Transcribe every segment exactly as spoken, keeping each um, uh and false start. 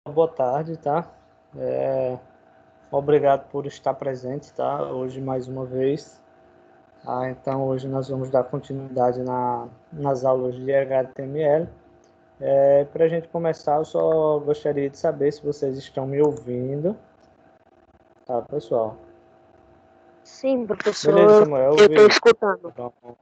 boa tarde, tá? É, obrigado por estar presente, tá? Hoje mais uma vez. Ah, então hoje nós vamos dar continuidade na, nas aulas de H T M L. É, Para a gente começar, eu só gostaria de saber se vocês estão me ouvindo, tá, pessoal? Sim, Beleza, professor, Samuel, eu eu estou vi. escutando. Pronto,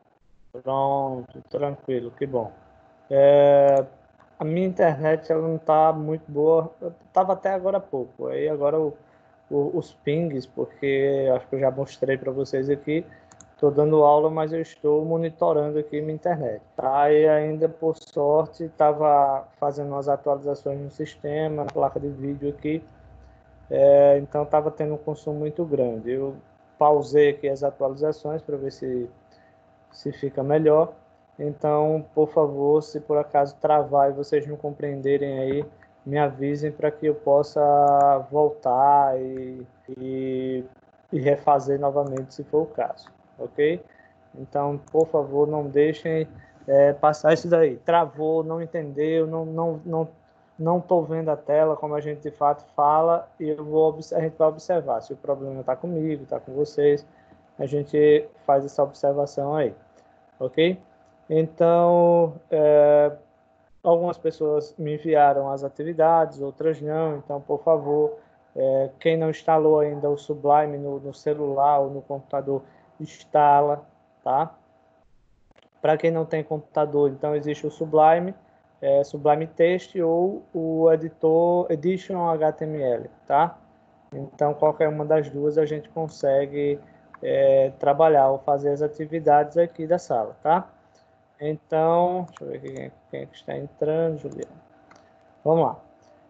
pronto, tranquilo, que bom. É, a minha internet ela não está muito boa. Estava até agora há pouco. Aí agora o, o, os pings, porque acho que eu já mostrei para vocês aqui. Estou dando aula, mas eu estou monitorando aqui minha internet. Tá? E ainda, por sorte, estava fazendo umas atualizações no sistema, na placa de vídeo aqui. É, então estava tendo um consumo muito grande. Eu pausei aqui as atualizações para ver se se fica melhor. Então, por favor, se por acaso travar e vocês não compreenderem aí, me avisem para que eu possa voltar e, e, e refazer novamente, se for o caso, ok? Então, por favor, não deixem é, passar isso daí. Travou, não entendeu, não não não não estou vendo a tela como a gente de fato fala e eu vou a gente vai observar se o problema está comigo, está com vocês. A gente faz essa observação aí, ok? Então, é, algumas pessoas me enviaram as atividades, outras não. Então, por favor, é, quem não instalou ainda o Sublime no, no celular ou no computador, instala, tá? Para quem não tem computador, então existe o Sublime, é, Sublime Text ou o editor Edition H T M L, tá? Então, qualquer uma das duas a gente consegue é, trabalhar ou fazer as atividades aqui da sala, tá? Então, deixa eu ver quem, quem é que está entrando, Juliana. Vamos lá.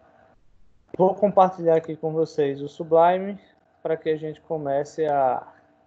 Vou compartilhar aqui com vocês o Sublime para que a gente comece a,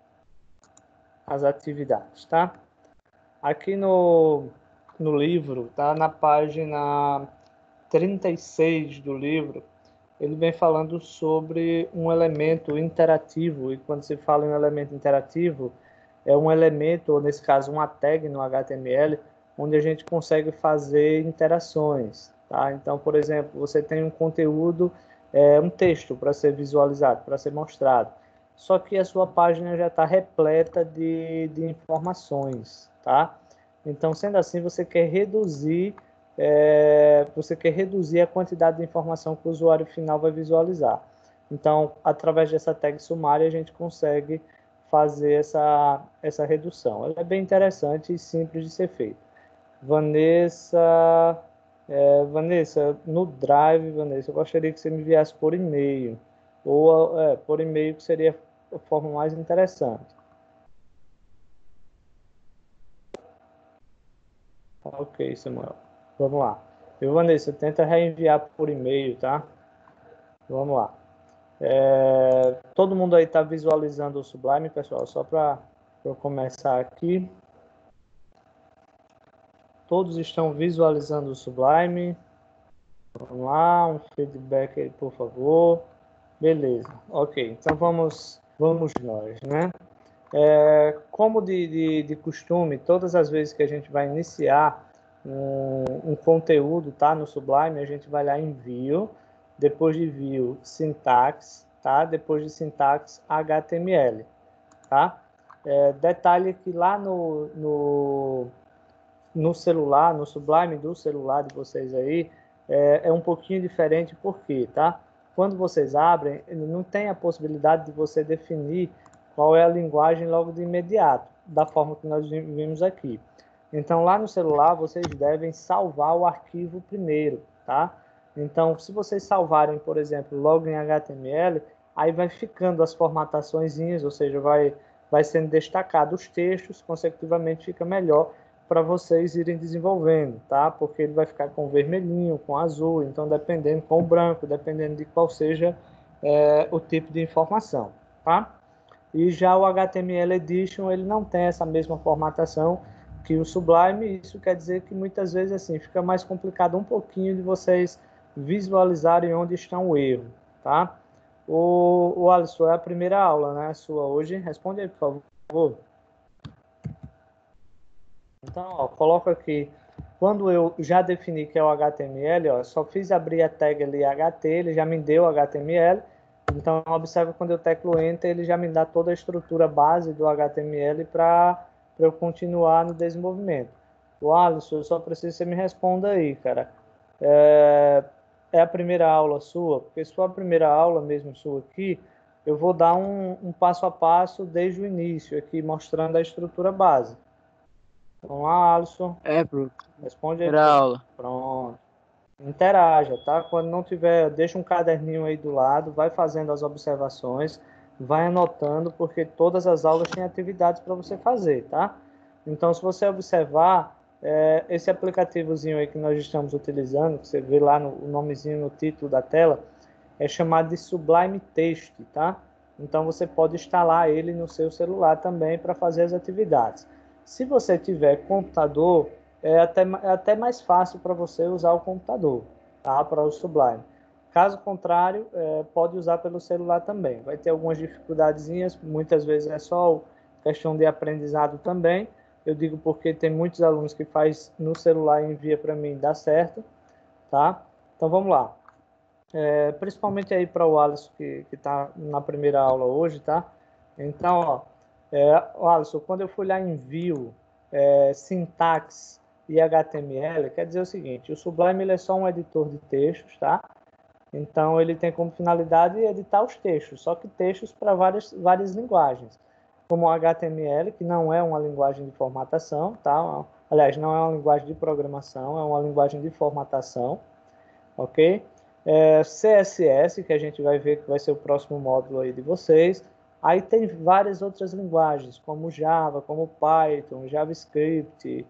as atividades, tá? Aqui no, no livro, tá? Na página trinta e seis do livro, ele vem falando sobre um elemento interativo. E quando se fala em um elemento interativo, é um elemento, ou nesse caso uma tag no H T M L, onde a gente consegue fazer interações. Tá? Então, por exemplo, você tem um conteúdo, é, um texto para ser visualizado, para ser mostrado. Só que a sua página já está repleta de, de informações. Tá? Então, sendo assim, você quer reduzir é, você quer reduzir a quantidade de informação que o usuário final vai visualizar. Então, através dessa tag sumária, a gente consegue fazer essa, essa redução. Ela é bem interessante e simples de ser feita. Vanessa, é, Vanessa, no Drive, Vanessa, eu gostaria que você me enviasse por e-mail. Ou é, por e-mail que seria a forma mais interessante. Ok, Samuel. Vamos lá. Eu, Vanessa, tenta reenviar por e-mail, tá? Vamos lá. É, todo mundo aí está visualizando o Sublime, pessoal? Só para eu começar aqui. Todos estão visualizando o Sublime. Vamos lá, um feedback aí, por favor. Beleza, ok. Então vamos, vamos nós, né? É, como de, de, de costume, todas as vezes que a gente vai iniciar um, um conteúdo, tá, no Sublime, a gente vai lá em View, depois de View, Syntax, tá? Depois de Syntax, H T M L, tá? É, detalhe que lá no, no, no celular, no Sublime do celular de vocês aí, é, é um pouquinho diferente, por quê, tá? Quando vocês abrem, não tem a possibilidade de você definir qual é a linguagem logo de imediato, da forma que nós vimos aqui. Então, lá no celular, vocês devem salvar o arquivo primeiro, tá? Então, se vocês salvarem, por exemplo, logo em H T M L, aí vai ficando as formataçõezinhas, ou seja, vai, vai sendo destacado os textos, consecutivamente fica melhor para vocês irem desenvolvendo, tá? Porque ele vai ficar com vermelhinho, com azul, então dependendo, com branco, dependendo de qual seja é, o tipo de informação, tá? E já o H T M L Edition, ele não tem essa mesma formatação que o Sublime, isso quer dizer que muitas vezes assim fica mais complicado um pouquinho de vocês visualizarem onde está o erro, tá? O, o Alisson, é a primeira aula, né, sua hoje? Responde aí, por favor. Então, ó, coloca aqui Quando eu já defini que é o H T M L, ó, só fiz abrir a tag ali H T, ele já me deu H T M L. Então, observa quando eu teclo Enter, ele já me dá toda a estrutura base do H T M L para eu continuar no desenvolvimento. O Alisson, eu só preciso que você me responda aí, cara. É, é a primeira aula sua? Porque se for a primeira aula mesmo sua aqui, eu vou dar um, um passo a passo desde o início aqui, mostrando a estrutura base. Vamos lá, Alisson. É, Bruno. Responde aí. Era a aula. Pronto. Interaja, tá? Quando não tiver, deixa um caderninho aí do lado, vai fazendo as observações, vai anotando, porque todas as aulas têm atividades para você fazer, tá? Então, se você observar, é, esse aplicativozinho aí que nós estamos utilizando, que você vê lá no o nomezinho no título da tela, é chamado de Sublime Text, tá? Então, você pode instalar ele no seu celular também para fazer as atividades. Se você tiver computador, é até, é até mais fácil para você usar o computador, tá? Para o Sublime. Caso contrário, é, pode usar pelo celular também. Vai ter algumas dificuldadezinhas, muitas vezes é só questão de aprendizado também. Eu digo porque tem muitos alunos que faz no celular e envia para mim, dá certo, tá? Então vamos lá. É, principalmente aí para o Alisson que está na primeira aula hoje, tá? Então, ó, é, Alisson, quando eu fui lá em View, é, sintaxe e H T M L, quer dizer o seguinte, o Sublime ele é só um editor de textos, tá? Então, ele tem como finalidade editar os textos, só que textos para várias, várias linguagens, como o H T M L, que não é uma linguagem de formatação, tá? Aliás, não é uma linguagem de programação, é uma linguagem de formatação, ok? É, C S S, que a gente vai ver que vai ser o próximo módulo aí de vocês. Aí tem várias outras linguagens, como Java, como Python, JavaScript,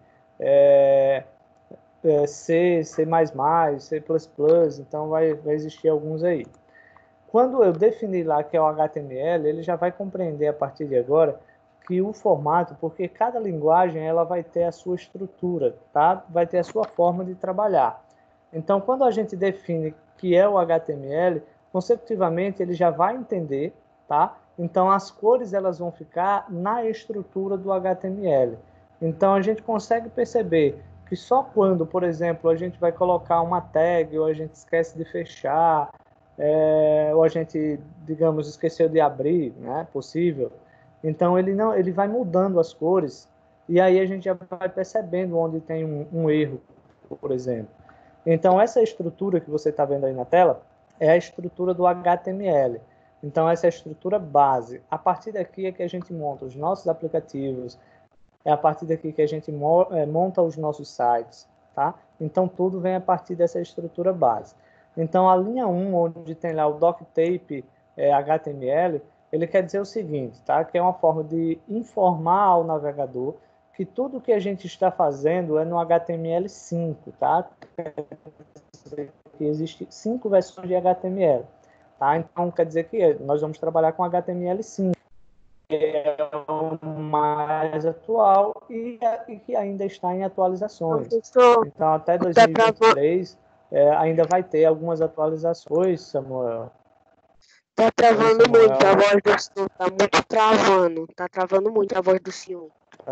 é, é, C, C++, C++, então vai, vai existir alguns aí. Quando eu definir lá que é o H T M L, ele já vai compreender a partir de agora que o formato, porque cada linguagem ela vai ter a sua estrutura, tá? Vai ter a sua forma de trabalhar. Então, quando a gente define que é o H T M L, consecutivamente ele já vai entender, tá? Então, as cores elas vão ficar na estrutura do H T M L. Então, a gente consegue perceber que só quando, por exemplo, a gente vai colocar uma tag ou a gente esquece de fechar, é, ou a gente, digamos, esqueceu de abrir, né? Possível. Então, ele não, ele vai mudando as cores e aí a gente já vai percebendo onde tem um, um erro, por exemplo. Então, essa estrutura que você está vendo aí na tela é a estrutura do H T M L. Então, essa é a estrutura base. A partir daqui é que a gente monta os nossos aplicativos, é a partir daqui que a gente monta os nossos sites, tá? Então, tudo vem a partir dessa estrutura base. Então, a linha um, onde tem lá o doctape é, H T M L, ele quer dizer o seguinte, tá? Que é uma forma de informar ao navegador que tudo que a gente está fazendo é no H T M L cinco, tá? Que existe cinco versões de H T M L, tá? Então quer dizer que nós vamos trabalhar com H T M L cinco, que é o mais atual e, e que ainda está em atualizações. Professor, Então até tá dois mil e vinte e travando, três é, ainda vai ter algumas atualizações, Samuel. tá Oi, travando Samuel. muito a voz do senhor, tá muito travando, tá travando muito a voz do senhor.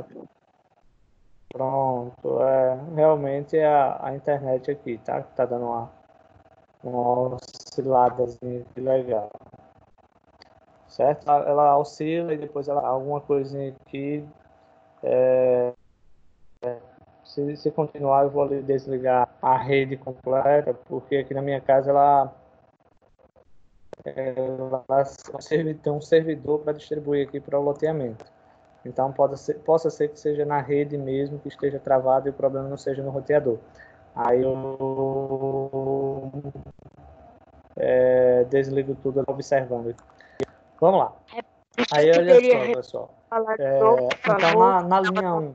Pronto, é, realmente é a, a internet aqui, tá? Tá dando uma, uma osciladazinha legal. Certo? Ela oscila e depois ela alguma coisinha aqui. É, se, se continuar, eu vou ali desligar a rede completa, porque aqui na minha casa ela, ela tem um servidor para distribuir aqui para o loteamento. Então pode ser, possa ser que seja na rede mesmo que esteja travado e o problema não seja no roteador. Aí eu é, desligo tudo observando. Vamos lá. Aí olha só, pessoal. É, então na, na linha um.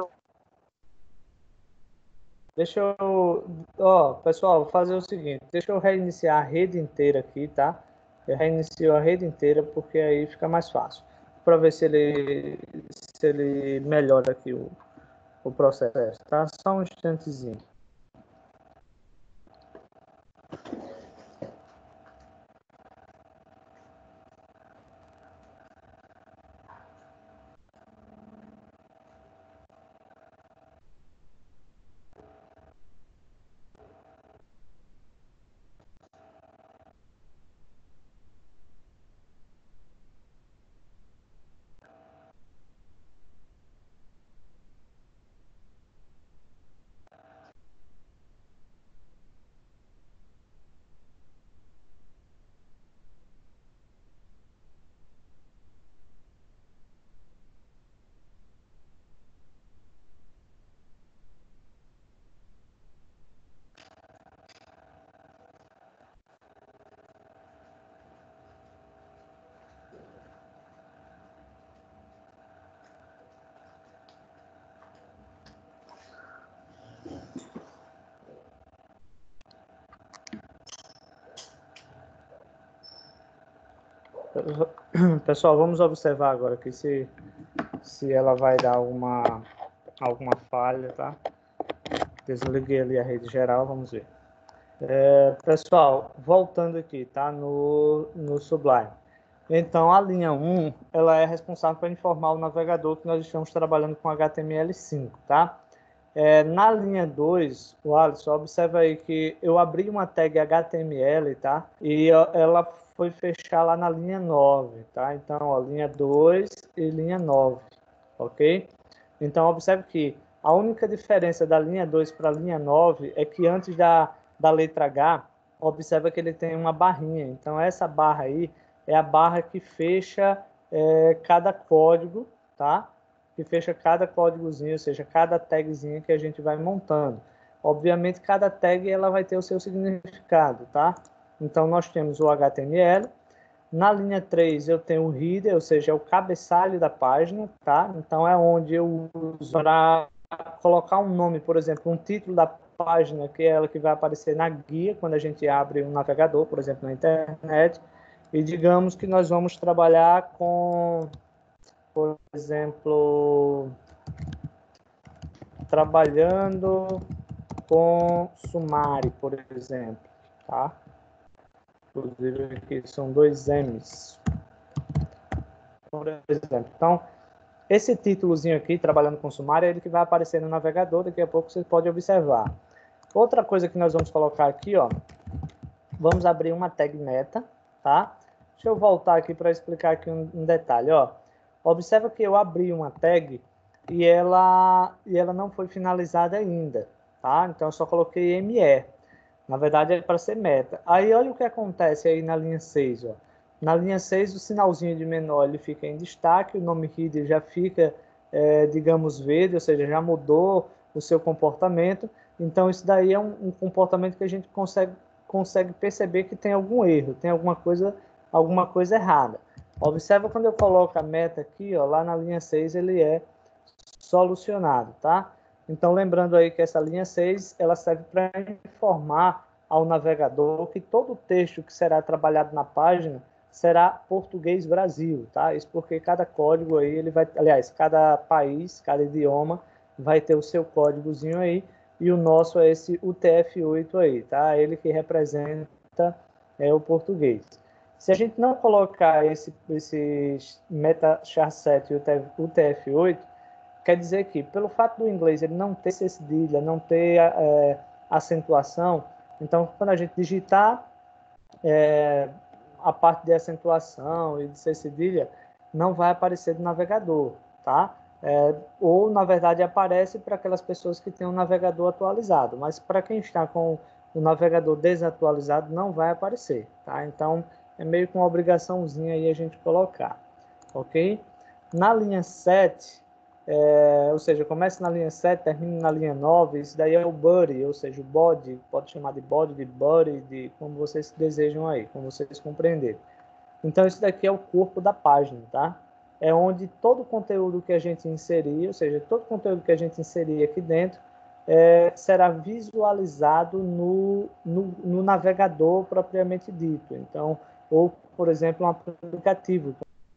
Deixa eu. Ó, pessoal, vou fazer o seguinte. Deixa eu reiniciar a rede inteira aqui, tá? Eu reinicio a rede inteira porque aí fica mais fácil. Para ver se ele, se ele melhora aqui o, o processo, tá? Só um instantezinho. Pessoal, vamos observar agora aqui se, se ela vai dar alguma, alguma falha, tá? Desliguei ali a rede geral, vamos ver. É, pessoal, voltando aqui, tá? No, no Sublime. Então, a linha um, ela é responsável por informar o navegador que nós estamos trabalhando com H T M L cinco, tá? É, na linha dois, o Alisson, observa aí que eu abri uma tag H T M L, tá? E ela foi fechar lá na linha nove, tá? Então, ó, linha dois e linha nove, ok? Então, observe que a única diferença da linha dois para a linha nove é que antes da, da letra H, observa que ele tem uma barrinha. Então, essa barra aí é a barra que fecha é, cada código, tá? Que fecha cada códigozinho, ou seja, cada tagzinha que a gente vai montando. Obviamente, cada tag ela vai ter o seu significado, tá? Então, nós temos o H T M L. Na linha três, eu tenho o header, ou seja, é o cabeçalho da página, tá? Então, é onde eu uso para colocar um nome, por exemplo, um título da página, que é ela que vai aparecer na guia, quando a gente abre um navegador, por exemplo, na internet. E digamos que nós vamos trabalhar com, por exemplo, trabalhando com Sumário, por exemplo, tá? Inclusive aqui são dois M's, por exemplo. Então, esse títulozinho aqui, trabalhando com Sumário, é ele que vai aparecer no navegador, daqui a pouco você pode observar. Outra coisa que nós vamos colocar aqui, ó, vamos abrir uma tag meta, tá? Deixa eu voltar aqui para explicar aqui um, um detalhe, ó. Observa que eu abri uma tag e ela, e ela não foi finalizada ainda, tá? Então, eu só coloquei M E. Na verdade, é para ser meta. Aí, olha o que acontece aí na linha seis, ó. Na linha seis, o sinalzinho de menor ele fica em destaque, o nome header já fica, é, digamos, verde, ou seja, já mudou o seu comportamento. Então, isso daí é um, um comportamento que a gente consegue, consegue perceber que tem algum erro, tem alguma coisa, alguma coisa errada. Observa quando eu coloco a meta aqui, ó, lá na linha seis, ele é solucionado, tá? Então, lembrando aí que essa linha seis, ela serve para informar ao navegador que todo o texto que será trabalhado na página será português Brasil, tá? Isso porque cada código aí, ele vai, aliás, cada país, cada idioma vai ter o seu códigozinho aí, e o nosso é esse U T F oito aí, tá? Ele que representa é, o português. Se a gente não colocar esse, esse meta char sete e o U T F oito, quer dizer que, pelo fato do inglês ele não ter cedilha, não ter é, acentuação, então, quando a gente digitar é, a parte de acentuação e de cedilha, não vai aparecer do navegador, tá? É, ou, na verdade, aparece para aquelas pessoas que têm um navegador atualizado, mas para quem está com o navegador desatualizado, não vai aparecer, tá? Então, é meio que uma obrigaçãozinha aí a gente colocar, ok? Na linha sete, é, ou seja, começa na linha sete, termina na linha nove, isso daí é o body, ou seja, o body, pode chamar de body, de body, de como vocês desejam aí, como vocês compreenderem. Então, isso daqui é o corpo da página, tá? É onde todo o conteúdo que a gente inserir, ou seja, todo o conteúdo que a gente inserir aqui dentro, é, será visualizado no, no, no navegador propriamente dito. Então, ou, por exemplo, um aplicativo.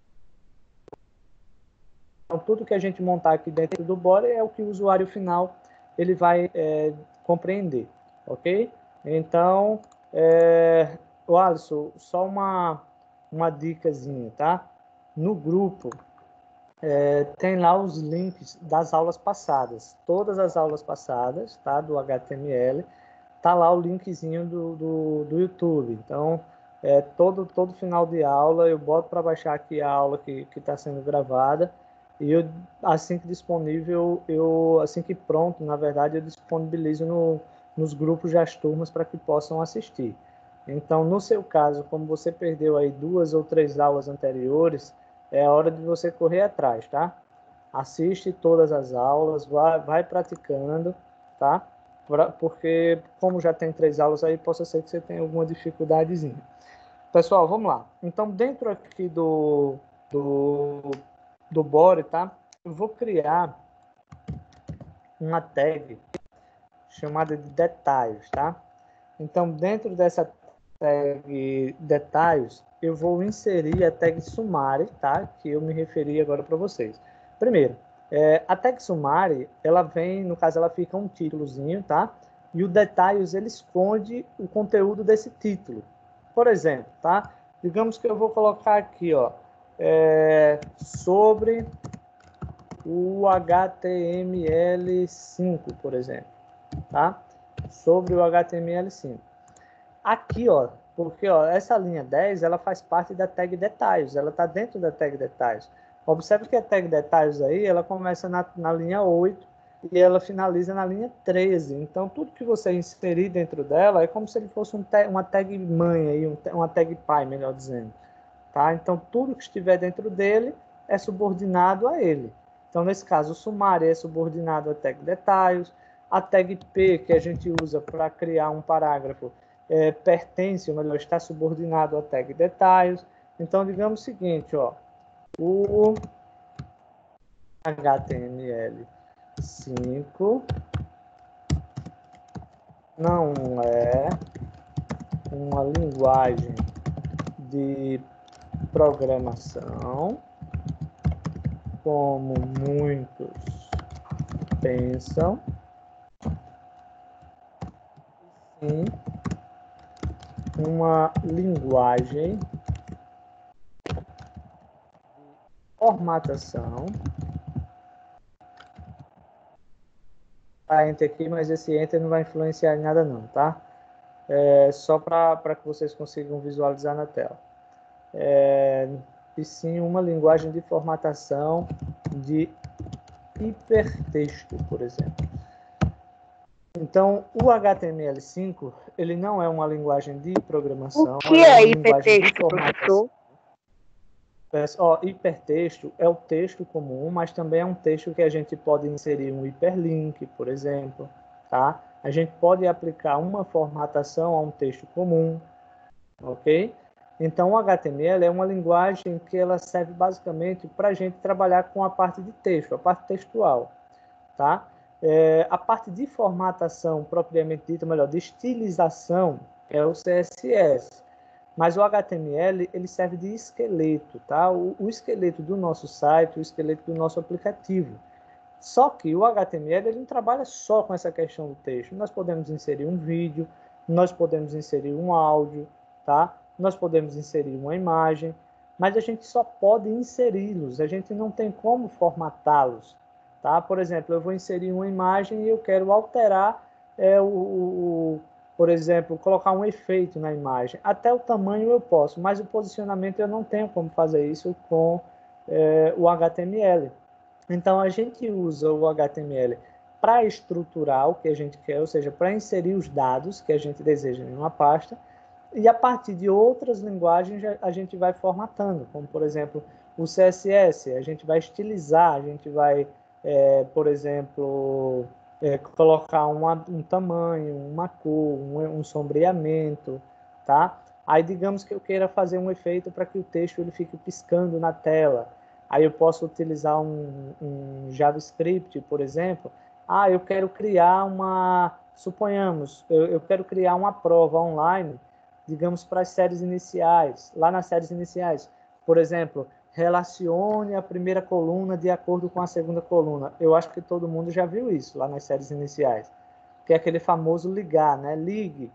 Então, tudo que a gente montar aqui dentro do body é o que o usuário final ele vai é, compreender, ok? Então, é, o Alisson, só uma, uma dicasinha, tá? No grupo, é, tem lá os links das aulas passadas. Todas as aulas passadas, tá? Do H T M L, tá lá o linkzinho do, do, do YouTube. Então, é, todo, todo final de aula, eu boto para baixar aqui a aula que está sendo gravada. E eu, assim que disponível, eu, assim que pronto, na verdade, eu disponibilizo no, nos grupos das turmas para que possam assistir. Então, no seu caso, como você perdeu aí duas ou três aulas anteriores, é a hora de você correr atrás, tá? Assiste todas as aulas, vai, vai praticando, tá? Porque, como já tem três aulas aí, possa ser que você tenha alguma dificuldadezinha. Pessoal, vamos lá. Então, dentro aqui do, do, do body, tá? Eu vou criar uma tag chamada de detalhes, tá? Então, dentro dessa tag detalhes, eu vou inserir a tag summary, tá? Que eu me referi agora para vocês. Primeiro, é, a tag summary, ela vem, no caso, ela fica um títulozinho, tá? E o detalhes, ele esconde o conteúdo desse título. Por exemplo, tá? Digamos que eu vou colocar aqui, ó, é, sobre o H T M L cinco, por exemplo, tá? Sobre o H T M L cinco. Aqui, ó, porque ó, essa linha dez, ela faz parte da tag detalhes, ela está dentro da tag detalhes. Observe que a tag detalhes aí, ela começa na, na linha oito e ela finaliza na linha treze. Então, tudo que você inserir dentro dela é como se ele fosse um te, uma tag mãe, aí, um, uma tag pai, melhor dizendo. Tá? Então, tudo que estiver dentro dele é subordinado a ele. Então, nesse caso, o sumário é subordinado à tag detalhes, a tag P, que a gente usa para criar um parágrafo, é, pertence, ou melhor, está subordinado à tag detalhes. Então, digamos o seguinte, ó, o H T M L cinco não é uma linguagem de programação como muitos pensam, sim uma linguagem de formatação. Tá, enter aqui, mas esse enter não vai influenciar em nada não, tá? É só para que vocês consigam visualizar na tela. É, e sim uma linguagem de formatação de hipertexto, por exemplo. Então, o H T M L cinco, ele não é uma linguagem de programação, O que ele é é uma linguagem de hipertexto, formatação. professor? Ó, hipertexto é o texto comum, mas também é um texto que a gente pode inserir um hiperlink, por exemplo, tá? A gente pode aplicar uma formatação a um texto comum, ok? Então, o H T M L é uma linguagem que ela serve basicamente para a gente trabalhar com a parte de texto, a parte textual, tá? É, a parte de formatação propriamente dita, melhor, de estilização, é o C S S. Mas o H T M L, ele serve de esqueleto, tá? O, o esqueleto do nosso site, o esqueleto do nosso aplicativo. Só que o H T M L, ele não trabalha só com essa questão do texto. Nós podemos inserir um vídeo, nós podemos inserir um áudio, tá? Nós podemos inserir uma imagem, mas a gente só pode inseri-los, a gente não tem como formatá-los, tá? Por exemplo, eu vou inserir uma imagem e eu quero alterar é, o, o por exemplo, colocar um efeito na imagem. Até o tamanho eu posso, mas o posicionamento eu não tenho como fazer isso com é, o H T M L. Então, a gente usa o H T M L para estruturar o que a gente quer, ou seja, para inserir os dados que a gente deseja em uma pasta, e a partir de outras linguagens a gente vai formatando, como, por exemplo, o C S S, a gente vai estilizar, a gente vai, é, por exemplo, é, colocar uma, um tamanho, uma cor, um, um sombreamento, tá? Aí, digamos que eu queira fazer um efeito para que o texto ele fique piscando na tela. Aí eu posso utilizar um, um JavaScript, por exemplo. Ah, eu quero criar uma... Suponhamos, eu, eu quero criar uma prova online, digamos, para as séries iniciais. Lá nas séries iniciais, por exemplo, relacione a primeira coluna de acordo com a segunda coluna. Eu acho que todo mundo já viu isso lá nas séries iniciais, que é aquele famoso ligar, né? Ligue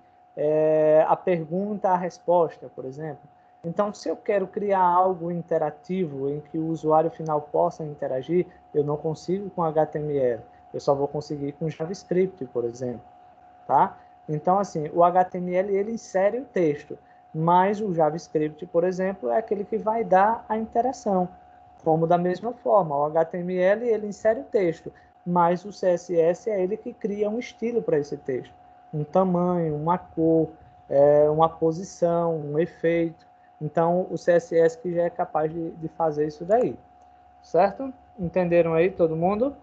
é, a pergunta à resposta, por exemplo. Então, se eu quero criar algo interativo em que o usuário final possa interagir, eu não consigo com H T M L. Eu só vou conseguir com JavaScript, por exemplo, tá? Então, assim, o H T M L ele insere o texto, mas o JavaScript, por exemplo, é aquele que vai dar a interação. Como da mesma forma, o H T M L ele insere o texto, mas o C S S é ele que cria um estilo para esse texto, um tamanho, uma cor, é, uma posição, um efeito. Então, o C S S que já é capaz de, de fazer isso daí, certo? Entenderam aí, todo mundo?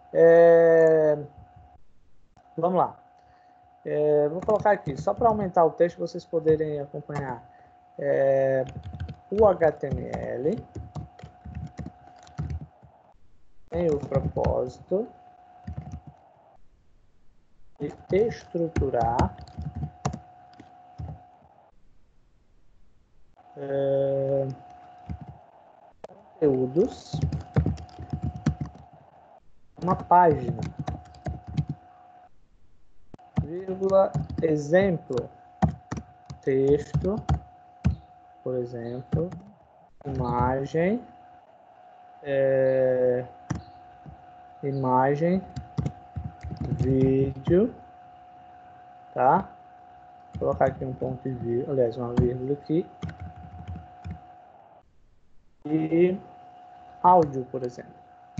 É... Vamos lá. É, vou colocar aqui, só para aumentar o texto, vocês poderem acompanhar. É, o H T M L tem o propósito de estruturar é, conteúdos, uma página, vírgula, exemplo, texto, por exemplo, imagem, é, imagem, vídeo, tá? Vou colocar aqui um ponto e vírgula, aliás, uma vírgula aqui, e áudio, por exemplo.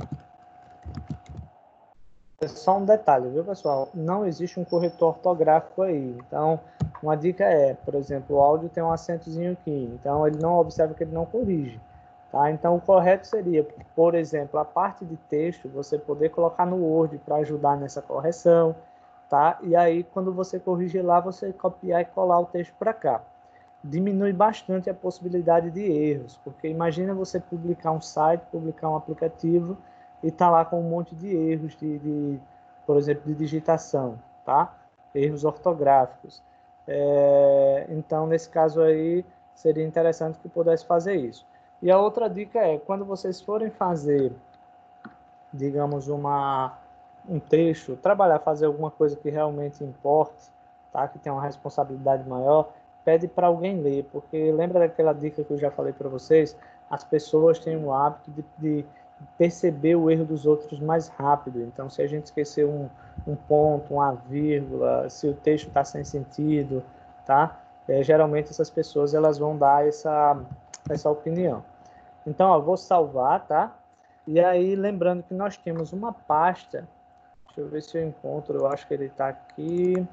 É só um detalhe, viu, pessoal? Não existe um corretor ortográfico aí. Então, uma dica é, por exemplo, o áudio tem um acentozinho aqui. Então, ele não observa que ele não corrige. Tá? Então, o correto seria, por exemplo, a parte de texto, você poder colocar no Word para ajudar nessa correção. Tá? E aí, quando você corrigir lá, você copiar e colar o texto para cá. Diminui bastante a possibilidade de erros, porque imagina você publicar um site, publicar um aplicativo e tá lá com um monte de erros, de, de por exemplo, de digitação, tá? Erros ortográficos. É, então, nesse caso aí, seria interessante que pudesse fazer isso. E a outra dica é, quando vocês forem fazer, digamos, uma, um texto, trabalhar, fazer alguma coisa que realmente importe, tá? Que tenha uma responsabilidade maior, pede para alguém ler, porque lembra daquela dica que eu já falei para vocês? As pessoas têm o hábito de, de perceber o erro dos outros mais rápido. Então, se a gente esquecer um, um ponto, uma vírgula, se o texto está sem sentido, tá? É, geralmente essas pessoas elas vão dar essa, essa opinião. Então, ó, vou salvar, tá? E aí, lembrando que nós temos uma pasta, deixa eu ver se eu encontro, eu acho que ele está aqui.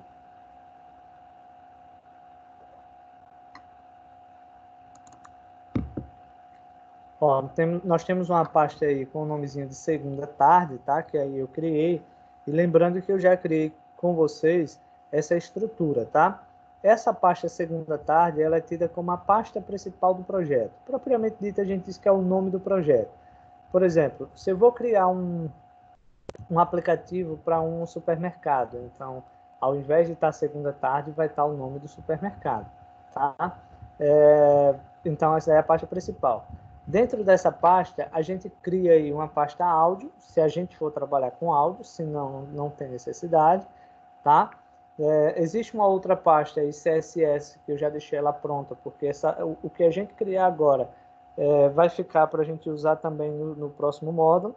Ó, tem, nós temos uma pasta aí com o nomezinho de segunda tarde, tá? Que aí eu criei. E lembrando que eu já criei com vocês essa estrutura, tá? Essa pasta segunda tarde, ela é tida como a pasta principal do projeto. Propriamente dita, a gente diz que é o nome do projeto. Por exemplo, se eu vou criar um, um aplicativo para um supermercado, então, ao invés de estar segunda tarde, vai estar o nome do supermercado, tá? É, então, essa é a pasta principal. Dentro dessa pasta, a gente cria aí uma pasta áudio, se a gente for trabalhar com áudio, senão não tem necessidade, tá? É, existe uma outra pasta aí, C S S, que eu já deixei ela pronta, porque essa, o, o que a gente criar agora é, vai ficar para a gente usar também no, no próximo módulo.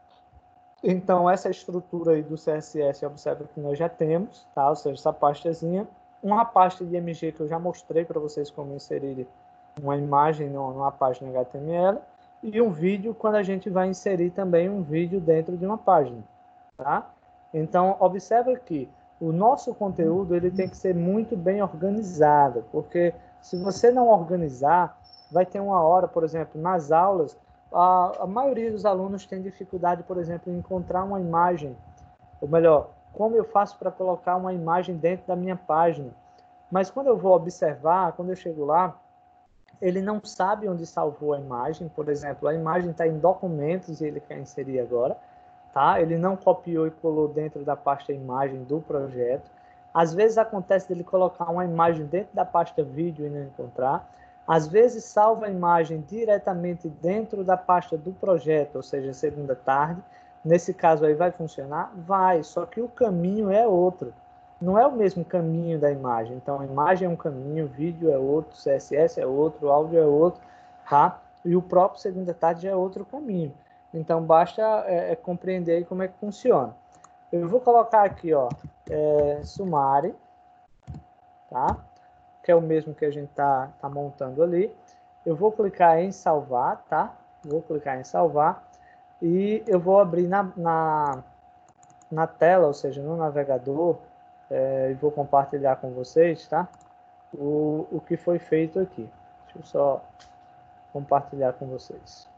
Então, essa estrutura aí do C S S, observa que nós já temos, tá? Ou seja, essa pastazinha. Uma pasta de M G que eu já mostrei para vocês como inserir uma imagem numa página H T M L. E um vídeo quando a gente vai inserir também um vídeo dentro de uma página, tá? Então, observa que o nosso conteúdo ele tem que ser muito bem organizado, porque se você não organizar, vai ter uma hora, por exemplo, nas aulas, a, a maioria dos alunos tem dificuldade, por exemplo, em encontrar uma imagem, ou melhor, como eu faço para colocar uma imagem dentro da minha página. Mas quando eu vou observar, quando eu chego lá, ele não sabe onde salvou a imagem. Por exemplo, a imagem está em documentos e ele quer inserir agora, tá? Ele não copiou e colou dentro da pasta imagem do projeto. Às vezes acontece dele colocar uma imagem dentro da pasta vídeo e não encontrar. Às vezes salva a imagem diretamente dentro da pasta do projeto, ou seja, segunda tarde. Nesse caso aí vai funcionar? Vai, só que o caminho é outro. Não é o mesmo caminho da imagem. Então, a imagem é um caminho, o vídeo é outro, C S S é outro, o áudio é outro, tá? E o próprio segunda tarde já é outro caminho. Então, basta é, é, compreender como é que funciona. Eu vou colocar aqui, ó, é, Sumari, tá? Que é o mesmo que a gente tá, tá montando ali. Eu vou clicar em salvar, tá? Vou clicar em salvar e eu vou abrir na, na, na tela, ou seja, no navegador, é, e vou compartilhar com vocês, tá? O, o que foi feito aqui. Deixa eu só compartilhar com vocês.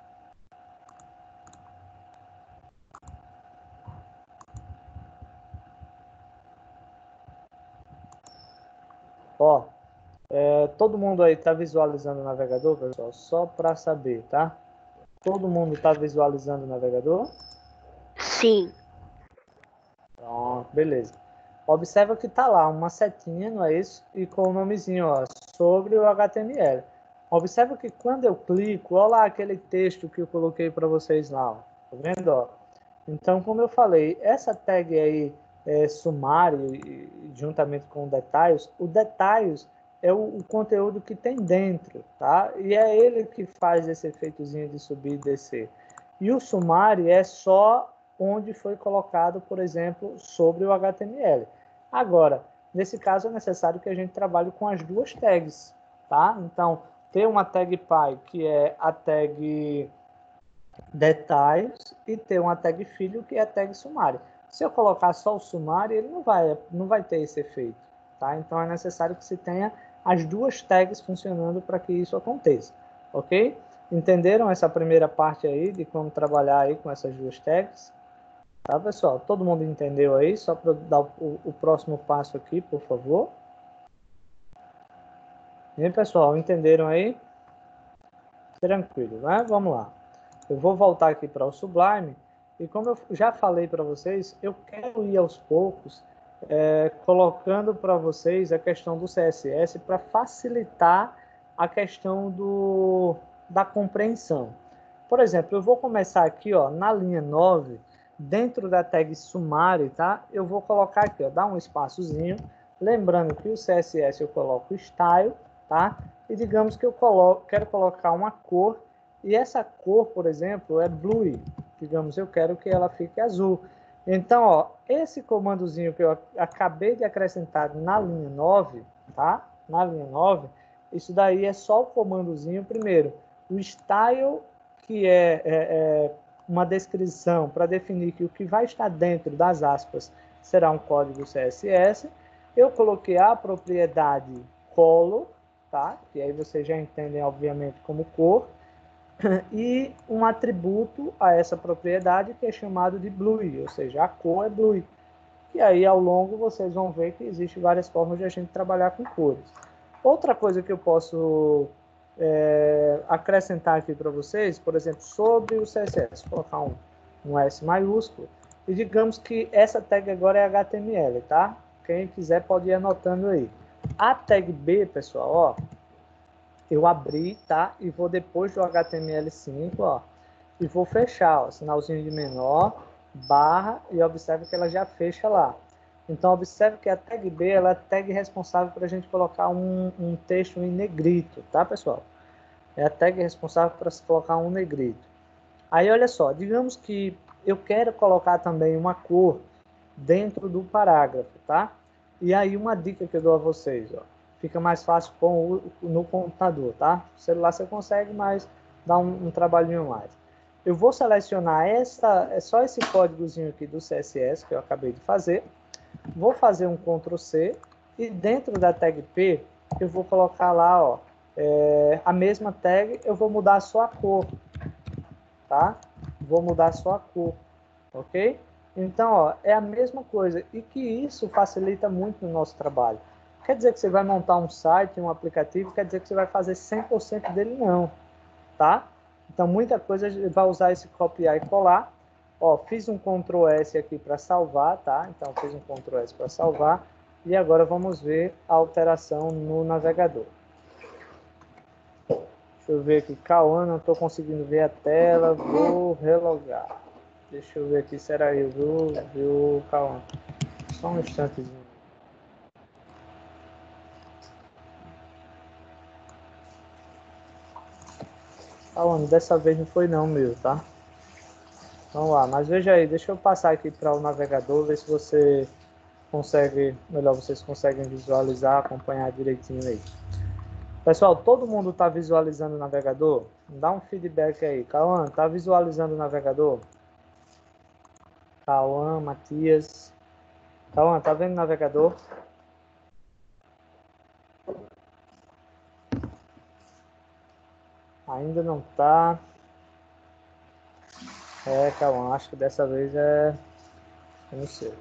Ó, é, todo mundo aí está visualizando o navegador, pessoal? Só para saber, tá? Todo mundo está visualizando o navegador? Sim. Pronto, beleza. Observa que está lá uma setinha, não é isso? E com o nomezinho, ó, sobre o H T M L. observa que quando eu clico, olha lá aquele texto que eu coloquei para vocês lá, ó. Tá vendo? Ó? Então, como eu falei, essa tag aí, é, sumário, e, juntamente com detalhes, o detalhes é o, o conteúdo que tem dentro, tá? E é ele que faz esse efeitozinho de subir e descer. E o sumário é só onde foi colocado, por exemplo, sobre o H T M L. Agora, nesse caso é necessário que a gente trabalhe com as duas tags, tá? Então, ter uma tag py, que é a tag detalhes, e ter uma tag filho, que é a tag sumário. Se eu colocar só o sumário, ele não vai, não vai ter esse efeito, tá? Então é necessário que se tenha as duas tags funcionando para que isso aconteça, ok? Entenderam essa primeira parte aí de como trabalhar aí com essas duas tags? Tá, pessoal? Todo mundo entendeu aí? Só para dar o, o próximo passo aqui, por favor. E aí, pessoal, entenderam aí? Tranquilo, né? Vamos lá. Eu vou voltar aqui para o Sublime, e como eu já falei para vocês, eu quero ir aos poucos é, colocando para vocês a questão do C S S para facilitar a questão do, da compreensão. Por exemplo, eu vou começar aqui, ó, na linha nove, dentro da tag sumário, tá? Eu vou colocar aqui, ó, dar um espaçozinho, lembrando que o C S S eu coloco style, tá? E digamos que eu coloco, quero colocar uma cor, e essa cor, por exemplo, é blue. Digamos, eu quero que ela fique azul. Então, ó, esse comandozinho que eu acabei de acrescentar na linha nove, tá? Na linha nove, isso daí é só o comandozinho primeiro. O style, que é, é, é uma descrição para definir que o que vai estar dentro das aspas será um código C S S. Eu coloquei a propriedade color, tá? Que aí vocês já entendem, obviamente, como cor, e um atributo a essa propriedade que é chamado de blue, ou seja, a cor é blue. E aí, ao longo, vocês vão ver que existem várias formas de a gente trabalhar com cores. Outra coisa que eu posso é, acrescentar aqui para vocês, por exemplo, sobre o C S S, colocar um, um S maiúsculo, e digamos que essa tag agora é H T M L, tá? Quem quiser pode ir anotando aí. A tag B, pessoal, ó, eu abri, tá? E vou depois do H T M L cinco, ó, e vou fechar, ó, sinalzinho de menor, barra, e observe que ela já fecha lá. Então, observe que a tag B, ela é a tag responsável para a gente colocar um, um texto em negrito, tá, pessoal? É a tag responsável para se colocar um negrito. Aí, olha só, digamos que eu quero colocar também uma cor dentro do parágrafo, tá? E aí, uma dica que eu dou a vocês, ó, fica mais fácil com o, no computador, tá? No celular você consegue, mas dá um, um trabalhinho mais. Eu vou selecionar essa, é só esse códigozinho aqui do C S S que eu acabei de fazer. Vou fazer um control C e dentro da tag P eu vou colocar lá, ó, é, a mesma tag, eu vou mudar só a cor, tá? Vou mudar só a cor, ok? Então, ó, é a mesma coisa, e que isso facilita muito no nosso trabalho. Quer dizer que você vai montar um site, um aplicativo, quer dizer que você vai fazer cem por cento dele, não, tá? Então, muita coisa vai usar esse copiar e colar. Ó, fiz um control S aqui para salvar, tá? Então, fiz um control S para salvar. E agora vamos ver a alteração no navegador. Deixa eu ver aqui, Cauã, não estou conseguindo ver a tela, vou relogar. Deixa eu ver aqui, será eu, viu, viu Cauã? Só um instantezinho. Cauã, dessa vez não foi não, meu, tá? Vamos lá, mas veja aí, deixa eu passar aqui para o navegador, ver se você consegue, melhor, vocês conseguem visualizar, acompanhar direitinho aí. Pessoal, todo mundo está visualizando o navegador? Dá um feedback aí. Cauã, está visualizando o navegador? Cauã, Matias. Cauã, tá vendo o navegador? Ainda não tá. É, Cauã, acho que dessa vez é... Eu não sei.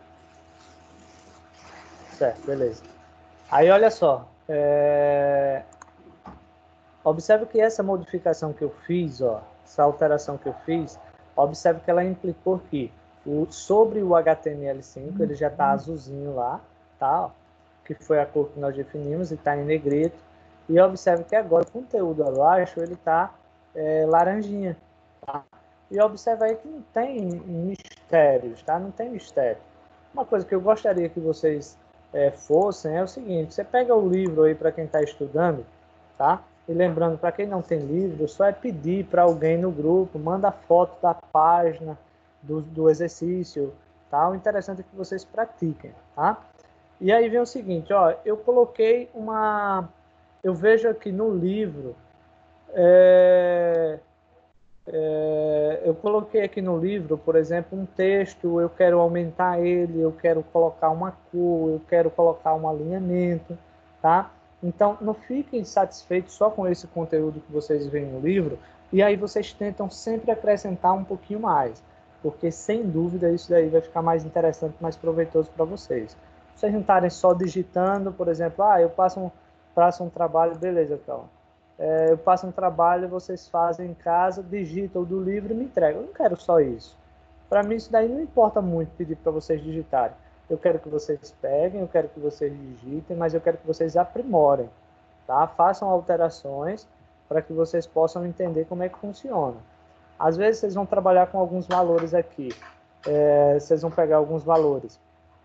Certo, beleza. Aí, olha só. É... Observe que essa modificação que eu fiz, ó, essa alteração que eu fiz, observe que ela implicou que o, sobre o H T M L cinco, ele já está azulzinho lá, tá? Ó, que foi a cor que nós definimos e está em negrito. E observe que agora o conteúdo abaixo ele está é, laranjinha. Tá? E observe aí que não tem mistérios, tá? Não tem mistério. Uma coisa que eu gostaria que vocês é, fossem é o seguinte: você pega o livro aí para quem está estudando, tá? E lembrando, para quem não tem livro, só é pedir para alguém no grupo, manda foto da página do, do exercício, tá? O interessante é que vocês pratiquem, tá? E aí vem o seguinte, ó, eu coloquei uma... Eu vejo aqui no livro... É, é, eu coloquei aqui no livro, por exemplo, um texto, eu quero aumentar ele, eu quero colocar uma cor, eu quero colocar um alinhamento, tá? Então, não fiquem satisfeitos só com esse conteúdo que vocês veem no livro, e aí vocês tentam sempre acrescentar um pouquinho mais, porque, sem dúvida, isso daí vai ficar mais interessante, mais proveitoso para vocês. Vocês não estarem só digitando, por exemplo, ah, eu passo um, faço um trabalho, beleza, então é, eu passo um trabalho, vocês fazem em casa, digitam do livro e me entregam. Eu não quero só isso. Para mim, isso daí não importa muito pedir para vocês digitarem. Eu quero que vocês peguem, eu quero que vocês digitem, mas eu quero que vocês aprimorem, tá? Façam alterações para que vocês possam entender como é que funciona. Às vezes, vocês vão trabalhar com alguns valores aqui. É, vocês vão pegar alguns valores.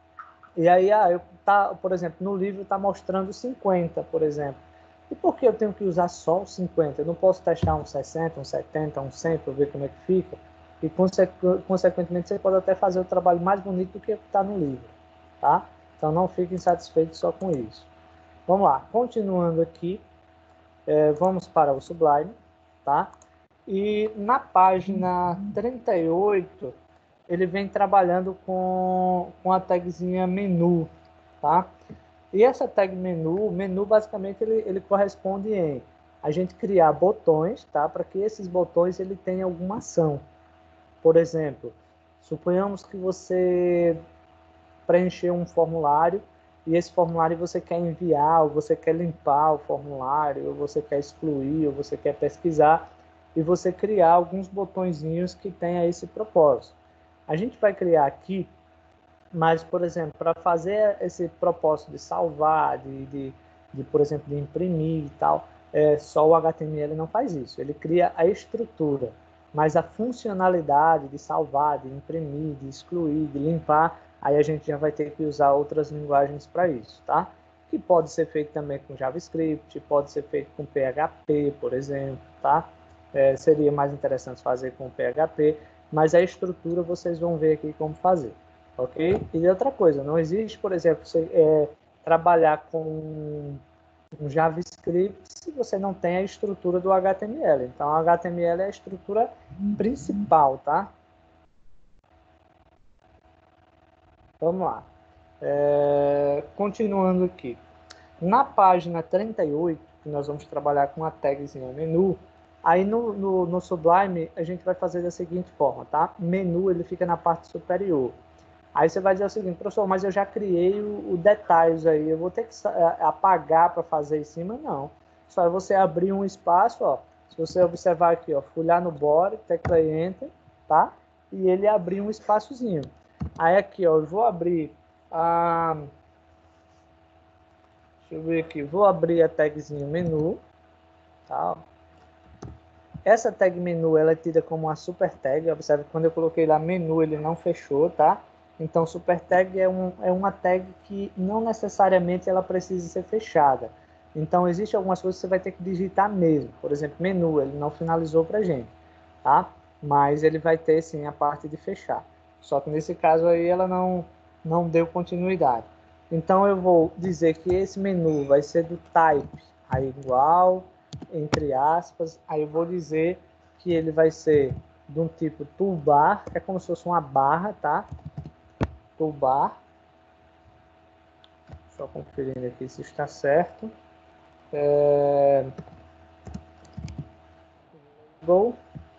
E aí, ah, eu, tá, por exemplo, no livro está mostrando cinquenta, por exemplo. E por que eu tenho que usar só os cinquenta? Eu não posso testar um sessenta, um setenta, um cem para ver como é que fica? E, consequentemente, você pode até fazer o trabalho mais bonito do que o que está no livro, tá? Então, não fiquem satisfeitos só com isso. Vamos lá, continuando aqui, é, vamos para o Sublime, tá? E na página trinta e oito, ele vem trabalhando com, com a tagzinha menu, tá? E essa tag menu, menu basicamente ele, ele corresponde em a gente criar botões, tá? Para que esses botões ele tenham alguma ação. Por exemplo, suponhamos que você preencheu um formulário e esse formulário você quer enviar, ou você quer limpar o formulário, ou você quer excluir, ou você quer pesquisar, e você criar alguns botõezinhos que tenham esse propósito. A gente vai criar aqui, mas, por exemplo, para fazer esse propósito de salvar, de, de, de, por exemplo, de imprimir e tal, é, só o H T M L não faz isso. Ele cria a estrutura, mas a funcionalidade de salvar, de imprimir, de excluir, de limpar, aí a gente já vai ter que usar outras linguagens para isso, tá? Que pode ser feito também com JavaScript, pode ser feito com P H P, por exemplo, tá? É, seria mais interessante fazer com P H P, mas a estrutura vocês vão ver aqui como fazer. Ok? E outra coisa, não existe, por exemplo, você é, trabalhar com um JavaScript se você não tem a estrutura do H T M L. Então, o H T M L é a estrutura principal, tá? Vamos lá. É, continuando aqui. Na página trinta e oito, que nós vamos trabalhar com a tagzinha menu, aí no, no, no Sublime a gente vai fazer da seguinte forma, tá? Menu, ele fica na parte superior. Aí você vai dizer o seguinte, professor, mas eu já criei o, o detalhes aí, eu vou ter que apagar para fazer em cima? Não. Só é você abrir um espaço, ó. Se você observar aqui, ó, fui lá no body, tecla Enter, tá? E ele abrir um espaçozinho. Aí aqui, ó, eu vou abrir a... Deixa eu ver aqui, vou abrir a tagzinha menu, tá? Essa tag menu, ela é tida como uma super tag, observe que quando eu coloquei lá menu, ele não fechou, tá? Então, super tag é, um, é uma tag que não necessariamente ela precisa ser fechada. Então, existem algumas coisas que você vai ter que digitar mesmo. Por exemplo, menu, ele não finalizou para a gente, tá? Mas ele vai ter, sim, a parte de fechar. Só que nesse caso aí, ela não, não deu continuidade. Então, eu vou dizer que esse menu vai ser do type, aí igual, entre aspas, aí eu vou dizer que ele vai ser de um tipo toolbar, que é como se fosse uma barra, tá? Toolbar. Só conferindo aqui se está certo. É... Go.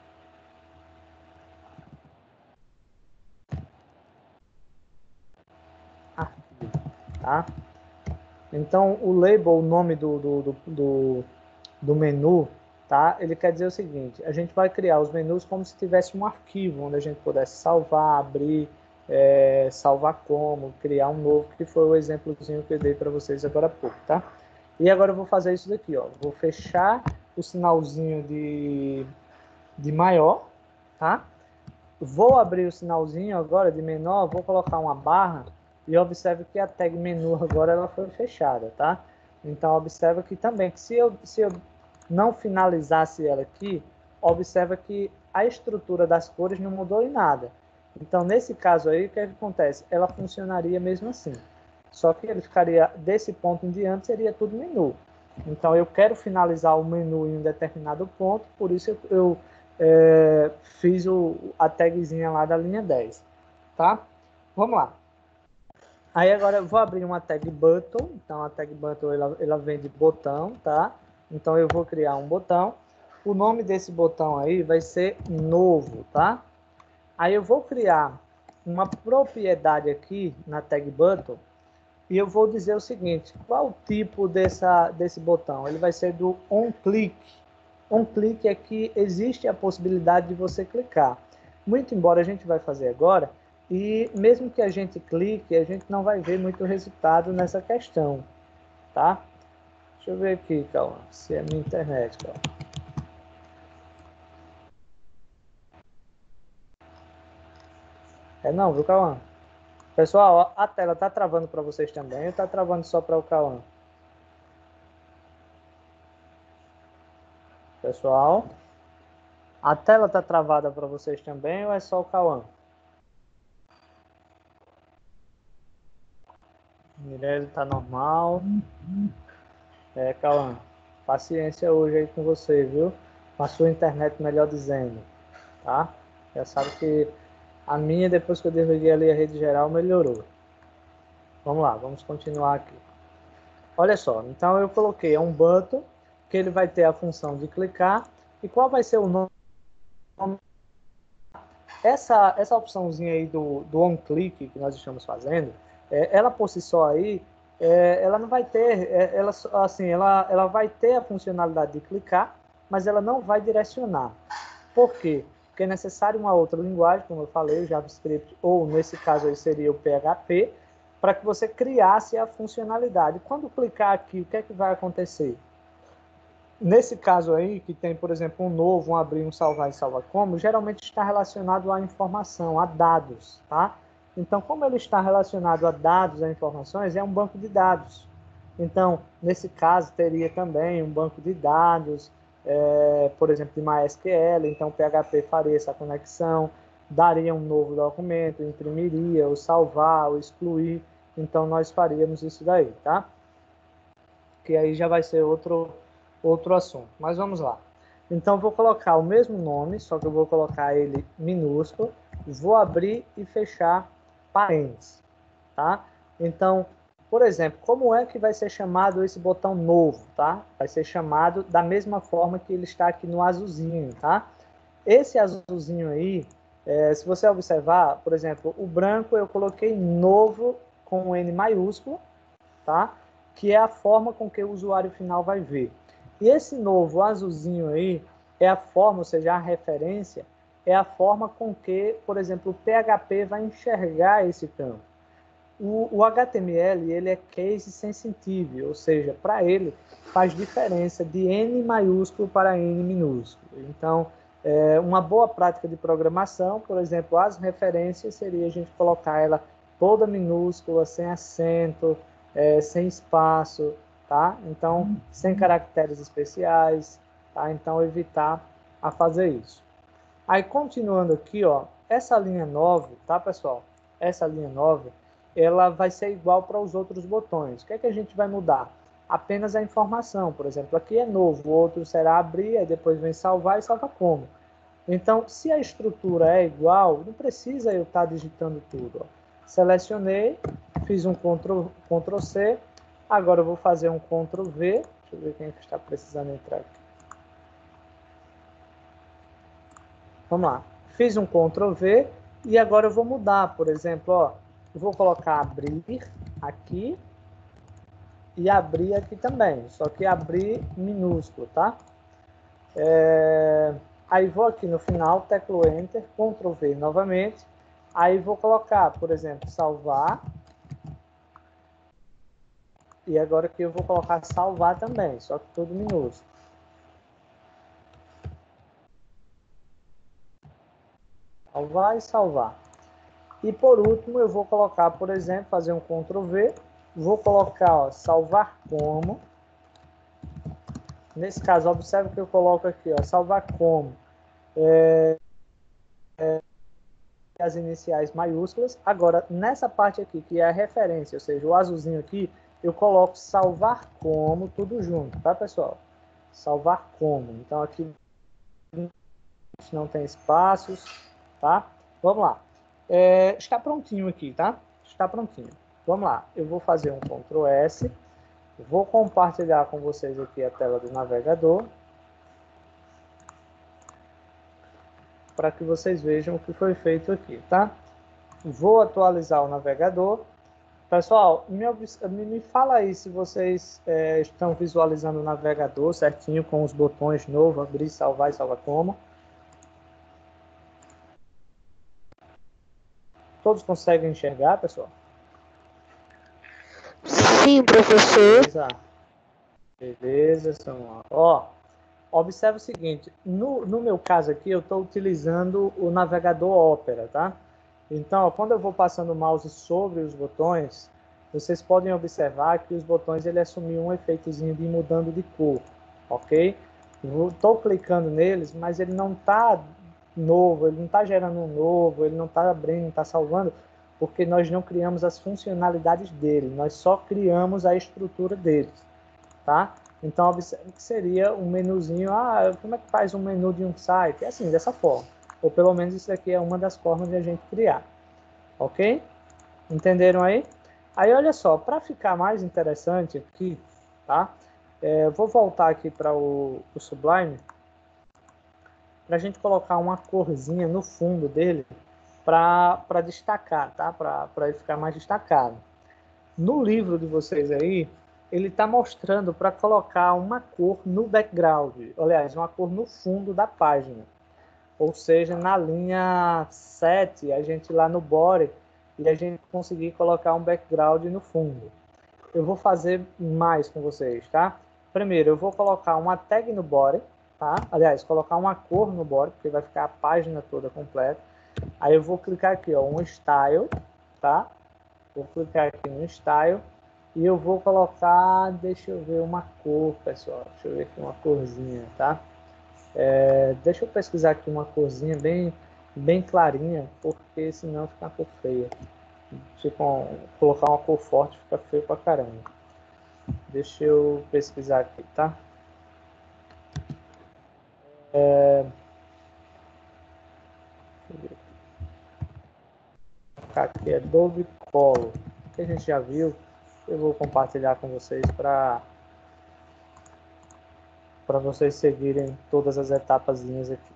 Arquivo, tá? Então, o label, o nome do, do, do, do, do menu, tá? Ele quer dizer o seguinte, a gente vai criar os menus como se tivesse um arquivo, onde a gente pudesse salvar, abrir, é, salvar como, criar um novo, que foi o exemplozinho que eu dei para vocês agora há pouco, tá? E agora eu vou fazer isso daqui, ó. Vou fechar o sinalzinho de, de maior, tá? Vou abrir o sinalzinho agora de menor, vou colocar uma barra e observe que a tag menu agora ela foi fechada, tá? Então observa que também, que se eu, se eu não finalizasse ela aqui, observa que a estrutura das cores não mudou em nada. Então nesse caso aí, o que, é que acontece? Ela funcionaria mesmo assim. Só que ele ficaria, desse ponto em diante, seria tudo menu. Então eu quero finalizar o menu em um determinado ponto, por isso eu, eu é, fiz o, a tagzinha lá da linha dez, tá? Vamos lá. Aí agora eu vou abrir uma tag button, então a tag button ela, ela vem de botão, tá? Então eu vou criar um botão, o nome desse botão aí vai ser novo, tá? Aí eu vou criar uma propriedade aqui na tag button e eu vou dizer o seguinte, qual o tipo dessa, desse botão? Ele vai ser do onClick. OnClick é que existe a possibilidade de você clicar. Muito embora a gente vai fazer agora, e mesmo que a gente clique, a gente não vai ver muito resultado nessa questão, tá? Deixa eu ver aqui, calma, se é minha internet, calma. É não, viu, Cauã? Pessoal, a tela tá travando para vocês também ou tá travando só para o Cauã? Pessoal, a tela tá travada para vocês também ou é só o Cauã? Mirelle tá normal. É, Cauã, paciência hoje aí com você, viu? Com a sua internet, melhor dizendo, tá? Já sabe que a minha, depois que eu desliguei ali a rede geral, melhorou. Vamos lá, vamos continuar aqui. Olha só, então eu coloquei um button, que ele vai ter a função de clicar, e qual vai ser o nome? Essa, essa opçãozinha aí do, do on-click que nós estamos fazendo, é, ela por si só aí, é, ela não vai ter, é, ela, assim, ela, ela vai ter a funcionalidade de clicar, mas ela não vai direcionar. Por quê? Porque é necessário uma outra linguagem, como eu falei, o JavaScript, ou nesse caso aí seria o P H P, para que você criasse a funcionalidade. Quando clicar aqui, o que é que vai acontecer? Nesse caso aí, que tem, por exemplo, um novo, um abrir, um salvar e salva como, geralmente está relacionado à informação, a dados, tá? Então, como ele está relacionado a dados, a informações, é um banco de dados. Então, nesse caso, teria também um banco de dados, é, por exemplo, de MySQL, então o P H P faria essa conexão, daria um novo documento, imprimiria, ou salvar, ou excluir, então nós faríamos isso daí, tá? Que aí já vai ser outro outro assunto. Mas vamos lá. Então, eu vou colocar o mesmo nome, só que eu vou colocar ele minúsculo, vou abrir e fechar parênteses, tá? Então, por exemplo, como é que vai ser chamado esse botão novo, tá? Vai ser chamado da mesma forma que ele está aqui no azulzinho, tá? Esse azulzinho aí, é, se você observar, por exemplo, o branco eu coloquei novo com um N maiúsculo, tá? Que é a forma com que o usuário final vai ver. E esse novo azulzinho aí é a forma, ou seja, a referência, é a forma com que, por exemplo, o P H P vai enxergar esse campo. O, o H T M L ele é case sensitive, ou seja, para ele faz diferença de N maiúsculo para N minúsculo. Então, é, uma boa prática de programação, por exemplo, as referências seria a gente colocar ela toda minúscula, sem acento, é, sem espaço, tá? Então, sem caracteres especiais, tá? Então, evitar a fazer isso. Aí, continuando aqui, ó, essa linha nove, tá, pessoal? Essa linha nove, ela vai ser igual para os outros botões. O que é que a gente vai mudar? Apenas a informação. Por exemplo, aqui é novo, o outro será abrir, aí depois vem salvar e salva como. Então, se a estrutura é igual, não precisa eu estar digitando tudo. Ó. Selecionei, fiz um Ctrl C, agora eu vou fazer um Ctrl V. Deixa eu ver quem está precisando entrar aqui. Vamos lá. Fiz um Ctrl V e agora eu vou mudar, por exemplo, ó, eu vou colocar abrir aqui e abrir aqui também, só que abrir minúsculo, tá? É... Aí vou aqui no final, teclo Enter, Ctrl V novamente, aí vou colocar, por exemplo, salvar E agora aqui eu vou colocar salvar também, só que tudo minúsculo. Salvar e salvar. E por último eu vou colocar, por exemplo, fazer um control V. Vou colocar, ó, salvar como. Nesse caso, observe que eu coloco aqui, ó, salvar como. É, é, as iniciais maiúsculas. Agora, nessa parte aqui, que é a referência, ou seja, o azulzinho aqui, eu coloco salvar como, tudo junto, tá, pessoal? Salvar como. Então, aqui não tem espaços, tá? Vamos lá. É, está prontinho aqui, tá? Está prontinho. Vamos lá. Eu vou fazer um control S. Vou compartilhar com vocês aqui a tela do navegador, para que vocês vejam o que foi feito aqui, tá? Vou atualizar o navegador. Pessoal, me, me fala aí se vocês é, estão visualizando o navegador certinho, com os botões novo, abrir, salvar e salvar como. Todos conseguem enxergar, pessoal? Sim, professor. Beleza. Beleza, Samuel. Ó, observe o seguinte, no, no meu caso aqui, eu estou utilizando o navegador Opera, tá? Então, ó, quando eu vou passando o mouse sobre os botões, vocês podem observar que os botões ele assumiu um efeitozinho de mudando de cor, ok? Estou clicando neles, mas ele não está novo, ele não está gerando um novo, ele não está abrindo, não está salvando, porque nós não criamos as funcionalidades dele, nós só criamos a estrutura deles, tá? Então, observe que seria um menuzinho, ah, como é que faz um menu de um site? É assim, dessa forma. Ou pelo menos isso aqui é uma das formas de a gente criar. Ok? Entenderam aí? Aí, olha só, para ficar mais interessante aqui, tá? É, eu vou voltar aqui para o, o Sublime, para a gente colocar uma corzinha no fundo dele, para destacar, tá? Para ele ficar mais destacado. No livro de vocês aí, ele está mostrando para colocar uma cor no background, aliás, uma cor no fundo da página. Ou seja, na linha sete, a gente lá no body, e a gente conseguir colocar um background no fundo. Eu vou fazer mais com vocês, tá? Primeiro, eu vou colocar uma tag no body, tá? Aliás, colocar uma cor no body, porque vai ficar a página toda completa. Aí eu vou clicar aqui, ó, um style, tá? Vou clicar aqui no style e eu vou colocar, deixa eu ver uma cor, pessoal. Deixa eu ver aqui uma corzinha, tá? É, deixa eu pesquisar aqui uma corzinha bem, bem clarinha, porque senão fica uma cor feia. Se colocar uma cor forte, fica feio pra caramba. Deixa eu pesquisar aqui, tá? É, aqui é Adobe Color, que a gente já viu. Eu vou compartilhar com vocês para para vocês seguirem todas as etapazinhas aqui.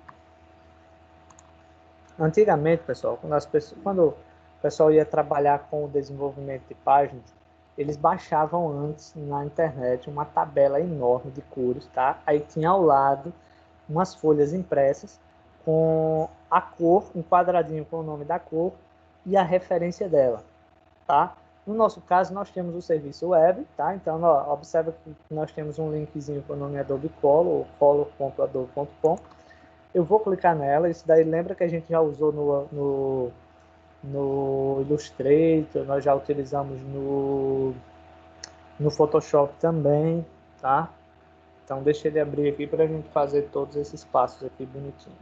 Antigamente, pessoal, quando, as pessoas, quando o pessoal ia trabalhar com o desenvolvimento de páginas, eles baixavam antes na internet uma tabela enorme de cores, tá? Aí tinha ao lado umas folhas impressas com a cor, um quadradinho com o nome da cor e a referência dela, tá? No nosso caso, nós temos o serviço web, tá? Então, ó, observa que nós temos um linkzinho com o nome Adobe Color, color ponto adobe ponto com. Eu vou clicar nela, isso daí lembra que a gente já usou no, no, no Illustrator, nós já utilizamos no, no Photoshop também, tá? Então deixa ele abrir aqui para a gente fazer todos esses passos aqui bonitinhos.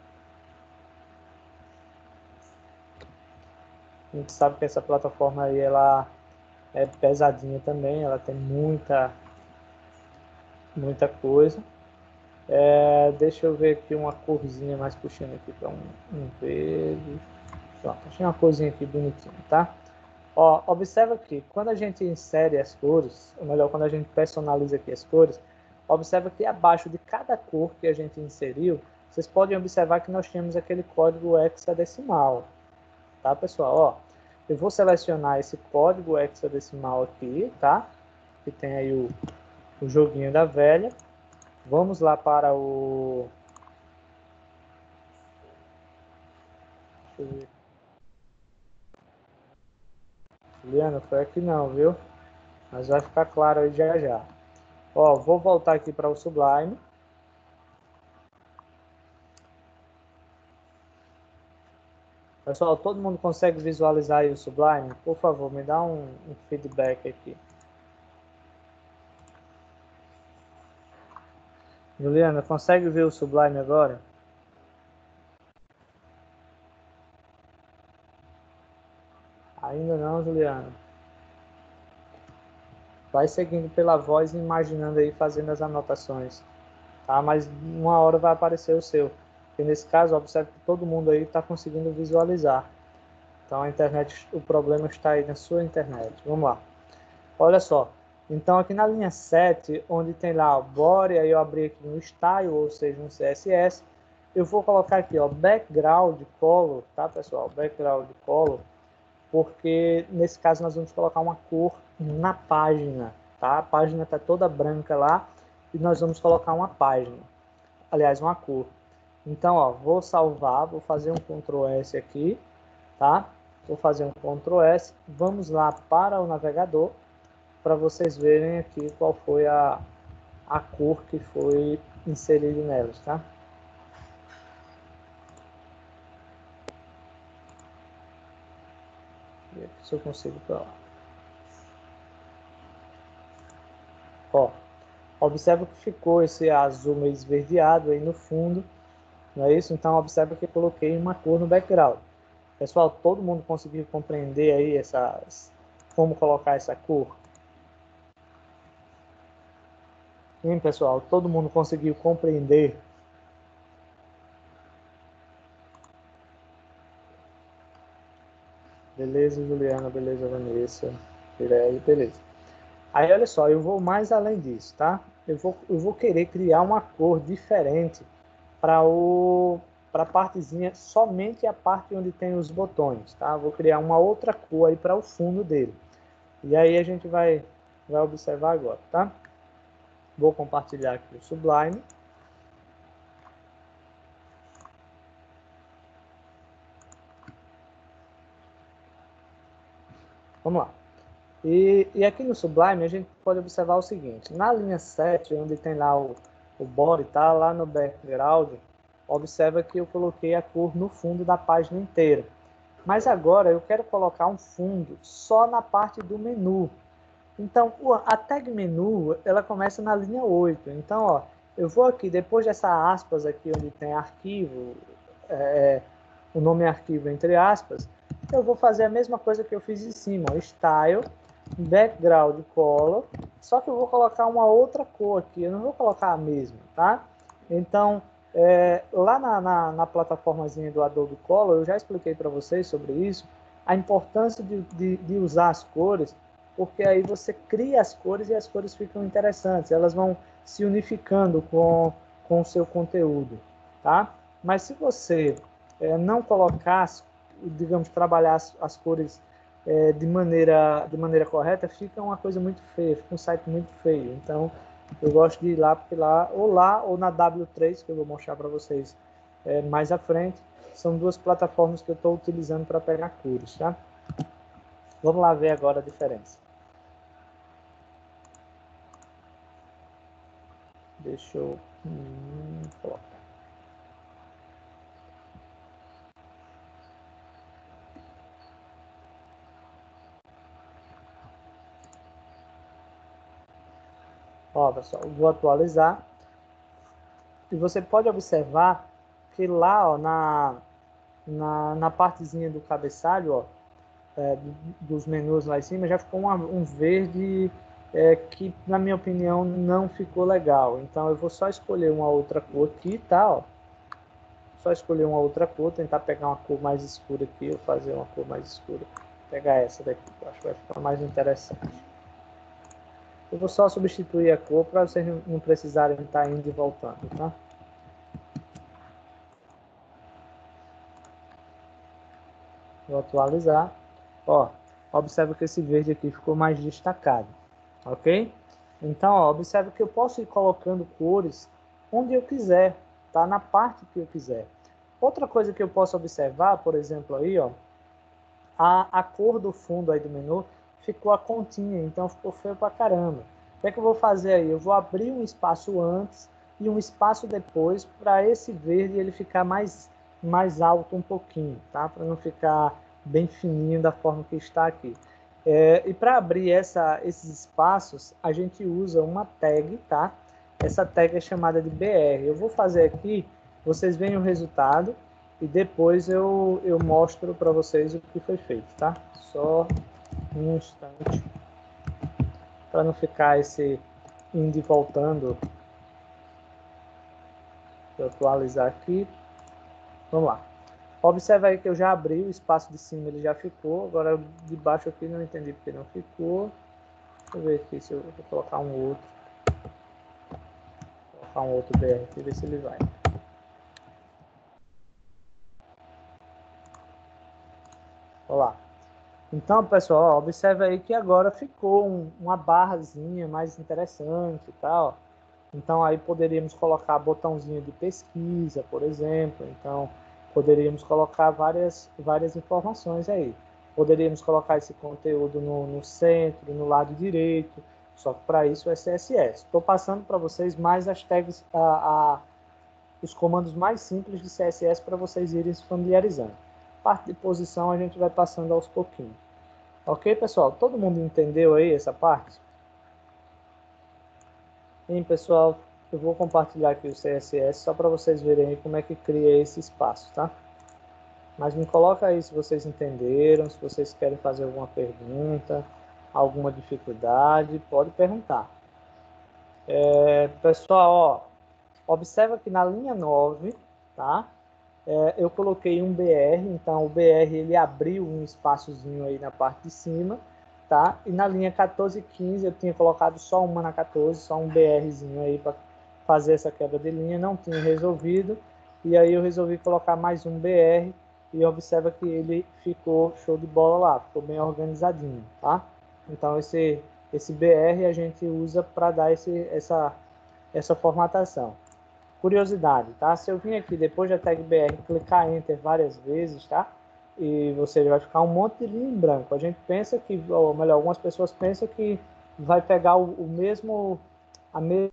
A gente sabe que essa plataforma aí, ela é pesadinha também, ela tem muita, muita coisa. É, deixa eu ver aqui uma corzinha mais puxando aqui para um, um verde. Pronto, achei uma corzinha aqui bonitinha, tá? Ó, observa que quando a gente insere as cores, ou melhor, quando a gente personaliza aqui as cores, observa que abaixo de cada cor que a gente inseriu, vocês podem observar que nós temos aquele código hexadecimal, tá, pessoal? Ó, eu vou selecionar esse código hexadecimal aqui, tá? Que tem aí o, o joguinho da velha. Vamos lá para o... Deixa eu ver. Juliana, foi aqui não, viu? Mas vai ficar claro aí já já. Ó, vou voltar aqui para o Sublime. Pessoal, todo mundo consegue visualizar aí o Sublime? Por favor, me dá um, um feedback aqui. Juliana, consegue ver o Sublime agora? Ainda não, Juliana. Vai seguindo pela voz e imaginando aí, fazendo as anotações. Tá? Mas uma hora vai aparecer o seu. E nesse caso, observe que todo mundo aí está conseguindo visualizar. Então a internet, o problema está aí na sua internet. Vamos lá. Olha só. Então aqui na linha sete, onde tem lá o body, aí eu abri aqui no style, ou seja, no C S S, eu vou colocar aqui, ó, background color, tá, pessoal? Background color, porque nesse caso nós vamos colocar uma cor na página, tá? A página está toda branca lá e nós vamos colocar uma página, aliás, uma cor. Então, ó, vou salvar, vou fazer um control S aqui, tá? Vou fazer um control S, vamos lá para o navegador, para vocês verem aqui qual foi a, a cor que foi inserida nelas, tá? E aqui se eu consigo para lá. Ó, observa que ficou esse azul meio esverdeado aí no fundo, não é isso? Então observa que eu coloquei uma cor no background. Pessoal, todo mundo conseguiu compreender aí essas, como colocar essa cor? Sim, pessoal, todo mundo conseguiu compreender? Beleza, Juliana, beleza, Vanessa, Pirelli, beleza. Aí, olha só, eu vou mais além disso, tá? Eu vou, eu vou querer criar uma cor diferente para o para a partezinha, somente a parte onde tem os botões, tá? Vou criar uma outra cor aí para o fundo dele. E aí a gente vai, vai observar agora, tá? Vou compartilhar aqui o Sublime. Vamos lá. E, e aqui no Sublime a gente pode observar o seguinte, na linha sete, onde tem lá o, o body, tá? Lá no background, observa que eu coloquei a cor no fundo da página inteira. Mas agora eu quero colocar um fundo só na parte do menu. Então, a tag menu, ela começa na linha oito. Então, ó, eu vou aqui, depois dessa aspas aqui, onde tem arquivo, é, o nome é arquivo entre aspas, eu vou fazer a mesma coisa que eu fiz em cima, ó, style, background color, só que eu vou colocar uma outra cor aqui, eu não vou colocar a mesma, tá? Então, é, lá na, na, na plataformazinha do Adobe Color, eu já expliquei para vocês sobre isso, a importância de, de, de usar as cores, porque aí você cria as cores e as cores ficam interessantes, elas vão se unificando com, com o seu conteúdo, tá? Mas se você é, não colocar, digamos, trabalhar as, as cores é, de, maneira, de maneira correta, fica uma coisa muito feia, fica um site muito feio. Então, eu gosto de ir lá, porque lá, ou lá, ou na W três, que eu vou mostrar para vocês é, mais à frente, são duas plataformas que eu estou utilizando para pegar cores, tá? Vamos lá ver agora a diferença. Deixa eu hum, colocar. Ó, pessoal, vou atualizar. E você pode observar que lá, ó, na, na, na partezinha do cabeçalho, ó, é, dos menus lá em cima, já ficou uma, um verde é, que, na minha opinião, não ficou legal. Então, eu vou só escolher uma outra cor aqui, tá? Ó. Só escolher uma outra cor, tentar pegar uma cor mais escura aqui, ou fazer uma cor mais escura. Vou pegar essa daqui, que eu acho que vai ficar mais interessante. Eu vou só substituir a cor para vocês não precisarem estar indo e voltando, tá? Vou atualizar. Ó, observa que esse verde aqui ficou mais destacado, ok? Então, ó, observa que eu posso ir colocando cores onde eu quiser, tá? Na parte que eu quiser. Outra coisa que eu posso observar, por exemplo, aí, ó, a, a cor do fundo aí do menu, ficou a continha, então ficou feio pra caramba. O que é que eu vou fazer aí? Eu vou abrir um espaço antes e um espaço depois para esse verde ele ficar mais, mais alto um pouquinho, tá? Para não ficar bem fininho da forma que está aqui. É, e para abrir essa, esses espaços, a gente usa uma tag, tá? Essa tag é chamada de B R. Eu vou fazer aqui, vocês veem o resultado e depois eu, eu mostro para vocês o que foi feito, tá? Só um instante para não ficar esse indo e voltando. Vou atualizar aqui. Vamos lá. Observa aí que eu já abri, o espaço de cima ele já ficou, agora de baixo aqui não entendi porque não ficou. Deixa eu ver aqui se eu vou colocar um outro. Vou colocar um outro B R aqui, ver se ele vai. Olha lá. Então, pessoal, observa aí que agora ficou um, uma barrazinha mais interessante e tal. Então, aí poderíamos colocar botãozinho de pesquisa, por exemplo. Então, poderíamos colocar várias, várias informações aí. Poderíamos colocar esse conteúdo no, no centro, no lado direito. Só que para isso é C S S. Estou passando para vocês mais as tags, a, a, os comandos mais simples de C S S para vocês irem se familiarizando. Parte de posição a gente vai passando aos pouquinhos. Ok, pessoal? Todo mundo entendeu aí essa parte? Sim, pessoal, eu vou compartilhar aqui o C S S só para vocês verem aí como é que cria esse espaço, tá? Mas me coloca aí se vocês entenderam, se vocês querem fazer alguma pergunta, alguma dificuldade, pode perguntar. É, pessoal, ó, observa que na linha nove, tá? É, eu coloquei um B R, então o B R ele abriu um espaçozinho aí na parte de cima, tá? E na linha quatorze e quinze eu tinha colocado só uma na quatorze, só um BRzinho aí para fazer essa quebra de linha, não tinha resolvido, e aí eu resolvi colocar mais um B R e observa que ele ficou show de bola lá, ficou bem organizadinho, tá? Então esse, esse B R a gente usa para dar esse, essa, essa formatação. Curiosidade, tá? Se eu vim aqui depois da tag B R, clicar Enter várias vezes, tá? E você vai ficar um monte de linha em branco. A gente pensa que, ou melhor, algumas pessoas pensam que vai pegar o, o mesmo, a me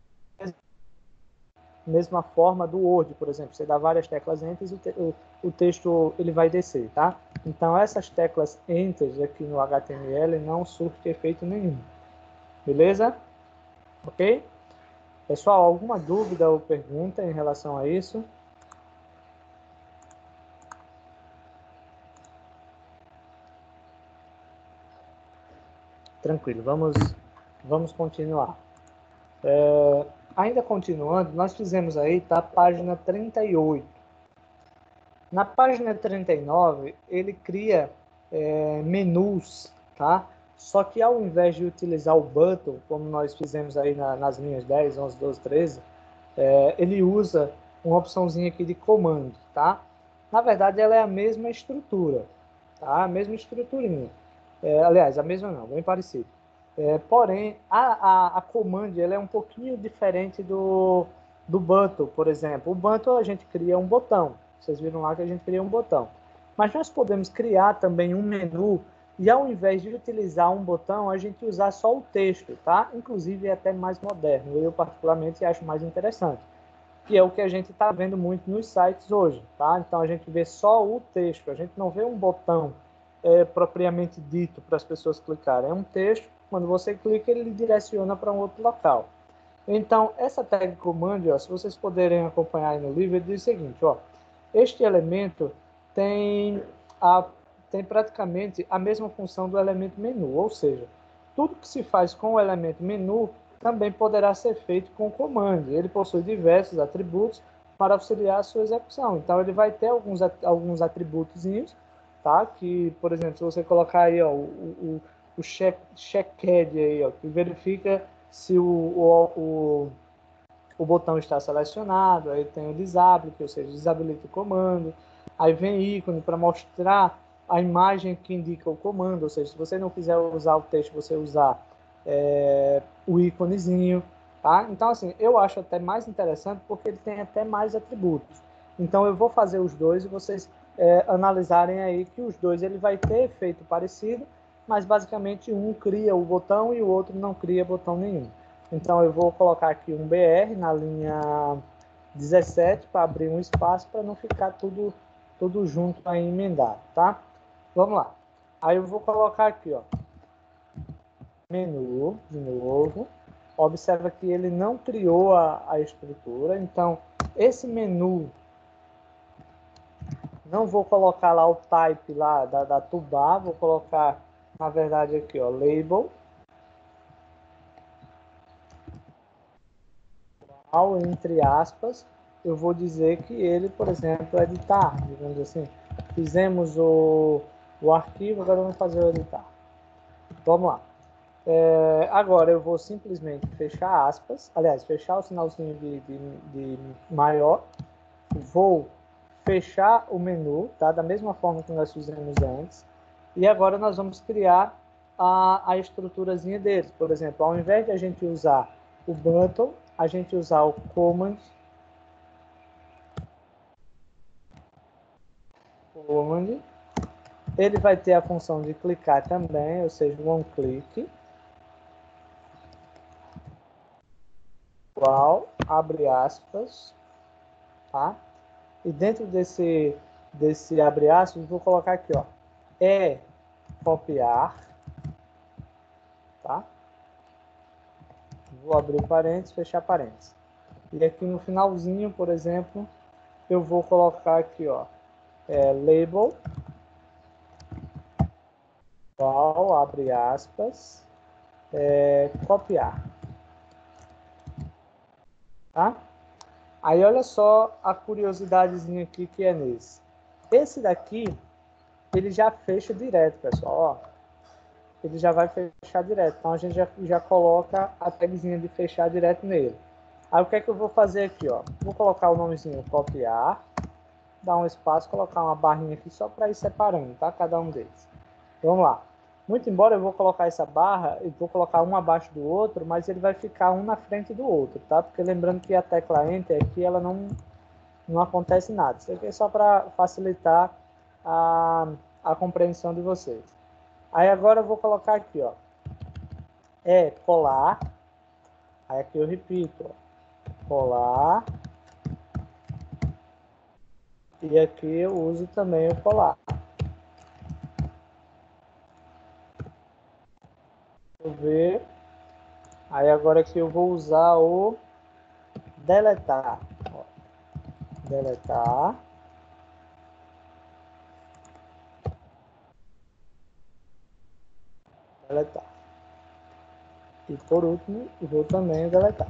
mesma forma do Word, por exemplo. Você dá várias teclas Enter e o, te o, o texto ele vai descer, tá? Então essas teclas Enter aqui no H T M L não surtem efeito nenhum. Beleza? Ok? Pessoal, alguma dúvida ou pergunta em relação a isso? Tranquilo, vamos, vamos continuar. É, ainda continuando, nós fizemos aí, tá? Página trinta e oito. Na página trinta e nove, ele cria é, menus, tá? Só que ao invés de utilizar o button, como nós fizemos aí na, nas linhas dez, onze, doze, treze, é, ele usa uma opçãozinha aqui de comando, tá? Na verdade, ela é a mesma estrutura, tá? A mesma estruturinha. É, aliás, a mesma não, bem parecido. É, porém, a, a, a command ela é um pouquinho diferente do, do button, por exemplo. O button a gente cria um botão. Vocês viram lá que a gente cria um botão. Mas nós podemos criar também um menu e ao invés de utilizar um botão, a gente usar só o texto, tá? Inclusive é até mais moderno. Eu particularmente acho mais interessante. Que é o que a gente está vendo muito nos sites hoje, tá? Então a gente vê só o texto, a gente não vê um botão é, propriamente dito para as pessoas clicarem. É um texto, quando você clica, ele direciona para um outro local. Então, essa tag command, ó, se vocês puderem acompanhar aí no livro, ele diz o seguinte, ó, este elemento tem, a, tem praticamente a mesma função do elemento menu, ou seja, tudo que se faz com o elemento menu também poderá ser feito com o command. Ele possui diversos atributos para auxiliar a sua execução. Então, ele vai ter alguns, alguns atributozinhos, tá? Que, por exemplo, se você colocar aí ó, o, o, o check, checked aí, ó, que verifica se o, o, o, o botão está selecionado, aí tem o disable, ou seja, desabilita o comando, aí vem ícone para mostrar a imagem que indica o comando, ou seja, se você não quiser usar o texto, você usar é, o íconezinho, tá? Então, assim, eu acho até mais interessante porque ele tem até mais atributos. Então, eu vou fazer os dois e vocês é, analisarem aí que os dois ele vai ter efeito parecido, mas basicamente um cria o botão e o outro não cria botão nenhum. Então eu vou colocar aqui um B R na linha dezessete para abrir um espaço para não ficar tudo, tudo junto aí emendado, tá? Vamos lá. Aí eu vou colocar aqui, ó, menu de novo. Observa que ele não criou a, a estrutura, então esse menu, não vou colocar lá o type lá da, da toolbar, vou colocar, na verdade, aqui, ó, label, ao, entre aspas, eu vou dizer que ele, por exemplo, é editar, digamos assim. Fizemos o, o arquivo, agora vamos fazer o editar. Vamos lá. É, agora eu vou simplesmente fechar aspas, aliás, fechar o sinalzinho de, de, de maior, vou fechar o menu, tá? Da mesma forma que nós fizemos antes, e agora nós vamos criar a, a estruturazinha deles. Por exemplo, ao invés de a gente usar o button, a gente usar o command, command, ele vai ter a função de clicar também, ou seja, um click, igual, abre aspas, tá? E dentro desse, desse abre aspas, vou colocar aqui, ó, é copiar, tá? Vou abrir parênteses, fechar parênteses. E aqui no finalzinho, por exemplo, eu vou colocar aqui, ó, é, label, igual, abre aspas, é, copiar, tá? Aí olha só a curiosidadezinha aqui que é nesse. Esse daqui, ele já fecha direto, pessoal, ó. Ele já vai fechar direto. Então a gente já, já coloca a tagzinha de fechar direto nele. Aí o que é que eu vou fazer aqui, ó? Vou colocar o nomezinho copiar, dar um espaço, colocar uma barrinha aqui só para ir separando, tá? Cada um deles. Vamos lá. Muito embora eu vou colocar essa barra, eu vou colocar um abaixo do outro, mas ele vai ficar um na frente do outro, tá? Porque lembrando que a tecla Enter aqui, ela não, não acontece nada. Isso aqui é só para facilitar a, a compreensão de vocês. Aí agora eu vou colocar aqui, ó, é colar, aí aqui eu repito, ó, colar, e aqui eu uso também o colar. Vou ver, aí agora aqui eu vou usar o deletar, ó, deletar, deletar. E por último, eu vou também deletar.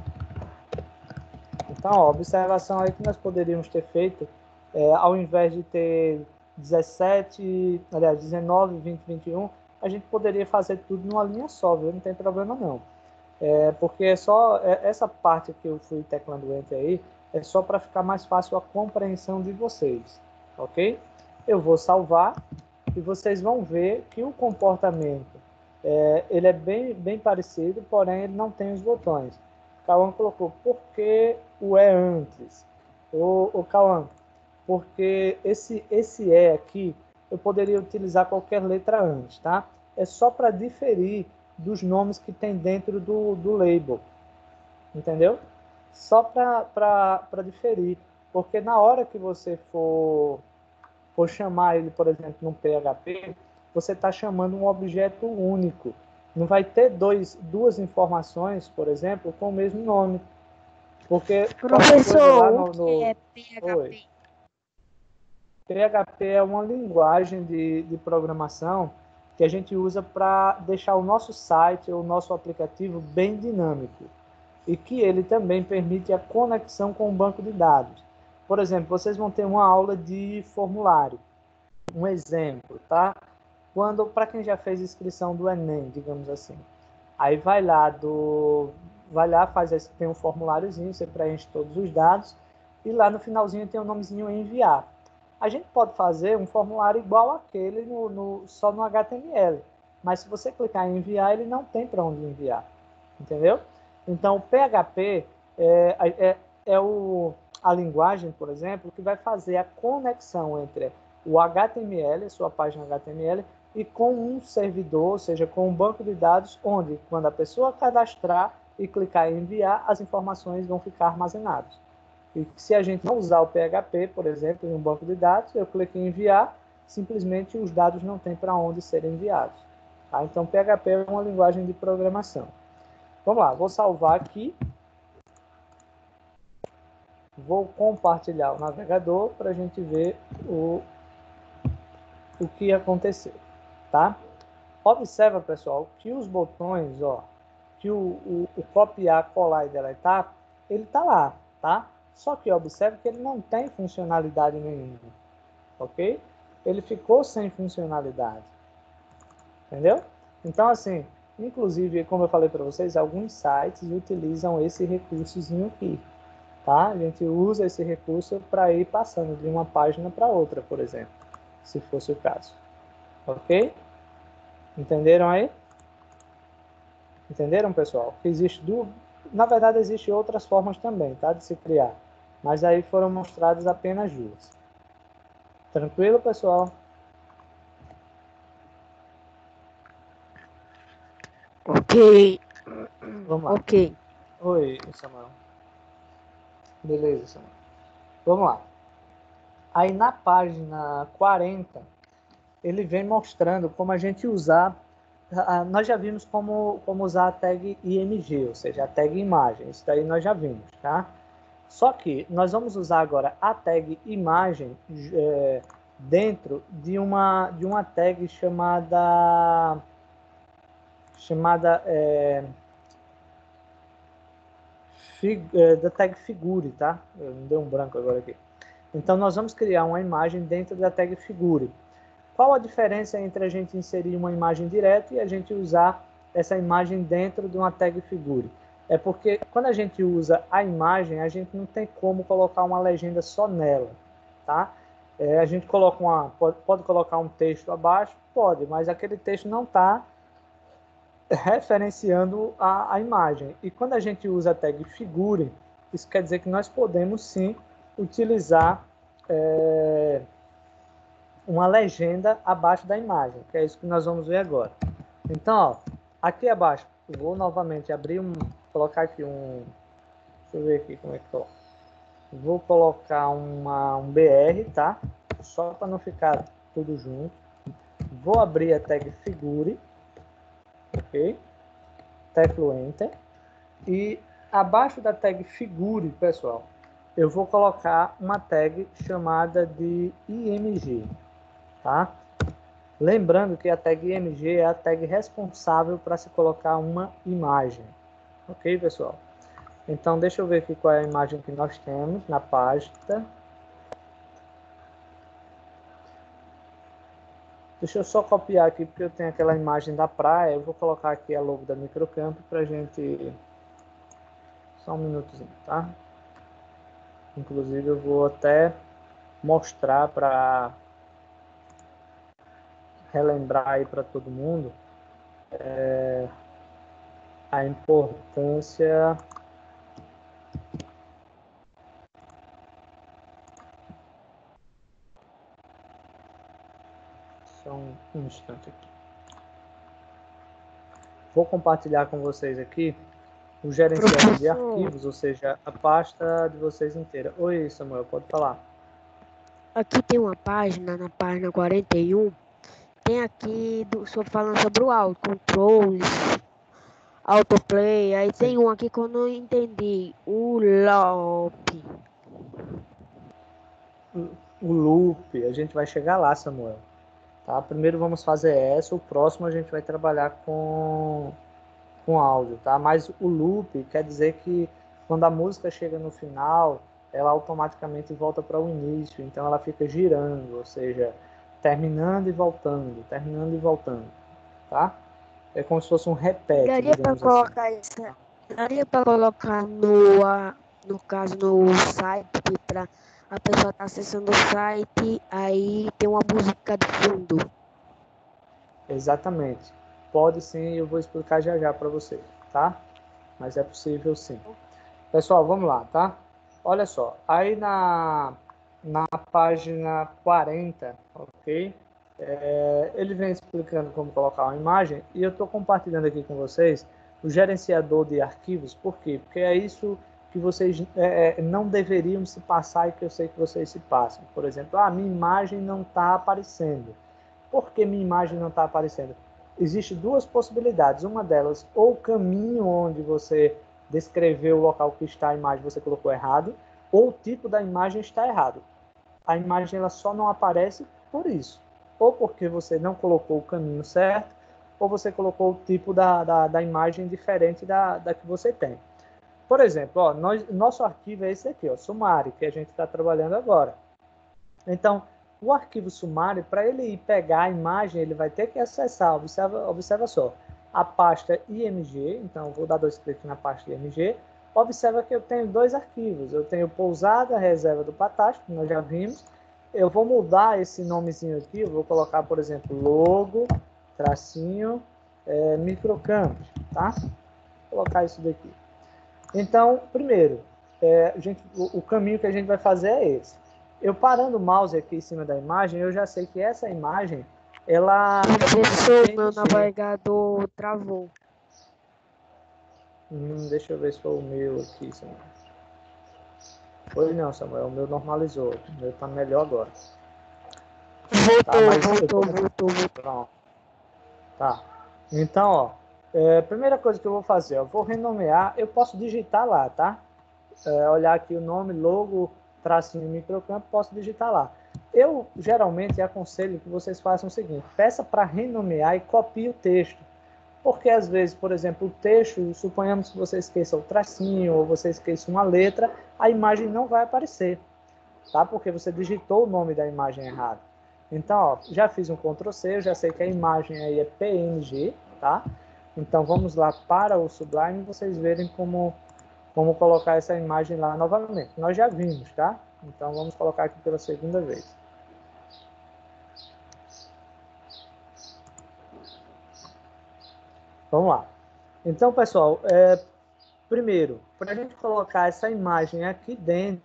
Então, ó, observação aí que nós poderíamos ter feito, é, ao invés de ter dezessete, aliás, dezenove, vinte, vinte e um, a gente poderia fazer tudo numa linha só, viu? Não tem problema não. É, porque é só é, essa parte que eu fui teclando Enter aí, é só para ficar mais fácil a compreensão de vocês, ok? Eu vou salvar e vocês vão ver que o comportamento é, ele é bem, bem parecido, porém ele não tem os botões. O Cauã colocou, por que o é antes? O, o Cauã, porque esse, esse é aqui, eu poderia utilizar qualquer letra antes, tá? É só para diferir dos nomes que tem dentro do, do label, entendeu? Só para diferir, porque na hora que você for, for chamar ele, por exemplo, no P H P, você está chamando um objeto único. Não vai ter dois, duas informações, por exemplo, com o mesmo nome. Porque Professor, lá o no, que no... é P H P? Oi. P H P é uma linguagem de, de programação que a gente usa para deixar o nosso site ou o nosso aplicativo bem dinâmico e que ele também permite a conexão com o banco de dados. Por exemplo, vocês vão ter uma aula de formulário. Um exemplo, tá? Quando, para quem já fez inscrição do Enem, digamos assim, aí vai lá, do, vai lá faz esse, tem um formuláriozinho, você preenche todos os dados e lá no finalzinho tem o um nomezinho enviar. A gente pode fazer um formulário igual aquele no, no, só no H T M L, mas se você clicar em enviar, ele não tem para onde enviar, entendeu? Então, o P H P é, é, é o, a linguagem, por exemplo, que vai fazer a conexão entre o H T M L, sua página H T M L, e com um servidor, ou seja, com um banco de dados, onde, quando a pessoa cadastrar e clicar em enviar, as informações vão ficar armazenadas. E se a gente não usar o P H P, por exemplo, em um banco de dados, eu clico em enviar, simplesmente os dados não têm para onde serem enviados. Tá? Então, P H P é uma linguagem de programação. Vamos lá, vou salvar aqui. Vou compartilhar o navegador para a gente ver o, o que aconteceu, tá? Observa, pessoal, que os botões, ó, que o, o, o copiar, colar e deletar, ele está lá, tá? Só que observe que ele não tem funcionalidade nenhuma, ok? Ele ficou sem funcionalidade, entendeu? Então, assim, inclusive, como eu falei para vocês, alguns sites utilizam esse recursozinho aqui, tá? A gente usa esse recurso para ir passando de uma página para outra, por exemplo, se fosse o caso, ok? Entenderam aí? Entenderam, pessoal? Que existe do... Na verdade, existem outras formas também, tá? De se criar. Mas aí foram mostradas apenas duas. Tranquilo, pessoal? Ok. Vamos lá. Ok. Oi, Samuel. Beleza, Samuel. Vamos lá. Aí na página quarenta, ele vem mostrando como a gente usar... Nós já vimos como, como usar a tag I M G, ou seja, a tag imagem. Isso daí nós já vimos, tá? Só que nós vamos usar agora a tag imagem é, dentro de uma, de uma tag chamada, chamada é, fig, é, da tag figure, tá? Eu me deu um branco agora aqui. Então nós vamos criar uma imagem dentro da tag figure. Qual a diferença entre a gente inserir uma imagem direta e a gente usar essa imagem dentro de uma tag figure? É porque quando a gente usa a imagem, a gente não tem como colocar uma legenda só nela, tá? É, a gente coloca uma, pode, pode colocar um texto abaixo? Pode, mas aquele texto não está referenciando a, a imagem. E quando a gente usa a tag figure, isso quer dizer que nós podemos sim utilizar é, uma legenda abaixo da imagem, que é isso que nós vamos ver agora. Então, ó, aqui abaixo, eu vou novamente abrir um, colocar aqui um, deixa eu ver aqui como é que tô. Vou colocar uma, um B R, tá? Só para não ficar tudo junto. Vou abrir a tag figure, ok? Teclo Enter. E abaixo da tag figure, pessoal, eu vou colocar uma tag chamada de I M G, tá? Lembrando que a tag I M G é a tag responsável para se colocar uma imagem. Ok, pessoal? Então, deixa eu ver aqui qual é a imagem que nós temos na página. Deixa eu só copiar aqui, porque eu tenho aquela imagem da praia. Eu vou colocar aqui a logo da Microcampo para a gente... Só um minutozinho, tá? Inclusive, eu vou até mostrar para relembrar aí para todo mundo é, a importância... Só um, um instante aqui. Vou compartilhar com vocês aqui o gerenciador de arquivos, ou seja, a pasta de vocês inteira. Oi, Samuel, pode falar. Aqui tem uma página, na página quarenta e um, tem aqui do, só falando sobre o áudio, controles, autoplay, aí Sim. Tem um aqui que eu não entendi, o loop. O loop, a gente vai chegar lá, Samuel. Tá? Primeiro vamos fazer essa, o próximo a gente vai trabalhar com, com áudio, tá? Mas o loop quer dizer que quando a música chega no final, ela automaticamente volta para o início, então ela fica girando, ou seja, terminando e voltando, terminando e voltando, tá? É como se fosse um repete, Daria para digamos colocar assim. isso, daria para colocar no, no caso no site, para a pessoa estar tá acessando o site, aí tem uma música de fundo. Exatamente. Pode sim, eu vou explicar já já para você, tá? Mas é possível sim. Pessoal, vamos lá, tá? Olha só, aí na, na página quarenta, ok? É, ele vem explicando como colocar uma imagem e eu estou compartilhando aqui com vocês o gerenciador de arquivos. Por quê? Porque é isso que vocês é, não deveriam se passar e que eu sei que vocês se passam. Por exemplo, a ah, minha imagem não está aparecendo. Por que minha imagem não está aparecendo? Existem duas possibilidades. Uma delas, ou o caminho onde você descreveu o local que está a imagem você colocou errado, ou o tipo da imagem está errado. A imagem ela só não aparece por isso. Ou porque você não colocou o caminho certo, ou você colocou o tipo da, da, da imagem diferente da, da que você tem. Por exemplo, ó, nós, nosso arquivo é esse aqui, ó, sumário, que a gente está trabalhando agora. Então, o arquivo sumário, para ele ir pegar a imagem, ele vai ter que acessar, observa, observa só, a pasta I M G, então vou dar dois cliques na pasta I M G, observa que eu tenho dois arquivos, eu tenho pousada, reserva do Patacho, que nós já vimos, eu vou mudar esse nomezinho aqui, eu vou colocar, por exemplo, logo, tracinho, é, microcamp, tá? Vou colocar isso daqui. Então, primeiro, é, a gente, o, o caminho que a gente vai fazer é esse. Eu parando o mouse aqui em cima da imagem, eu já sei que essa imagem, ela... Professor, meu navegador travou. Hum, deixa eu ver se foi o meu aqui, Samuel. Foi não, Samuel, o meu normalizou. O meu tá melhor agora. Voltou, tá, mas voltou, tô... voltou, voltou. Pronto. Tá. Então, ó, é, primeira coisa que eu vou fazer, eu vou renomear, eu posso digitar lá, tá? É, olhar aqui o nome, logo, tracinho, microcampo, posso digitar lá. Eu, geralmente, aconselho que vocês façam o seguinte, peça para renomear e copie o texto. Porque, às vezes, por exemplo, o texto, suponhamos que você esqueça o tracinho ou você esqueça uma letra, a imagem não vai aparecer, tá? Porque você digitou o nome da imagem errado. Então, ó, já fiz um control C, eu já sei que a imagem aí é P N G, tá? Então, vamos lá para o Sublime, vocês verem como, como colocar essa imagem lá novamente. Nós já vimos, tá? Então, vamos colocar aqui pela segunda vez. Vamos lá. Então, pessoal, é, primeiro, para a gente colocar essa imagem aqui dentro,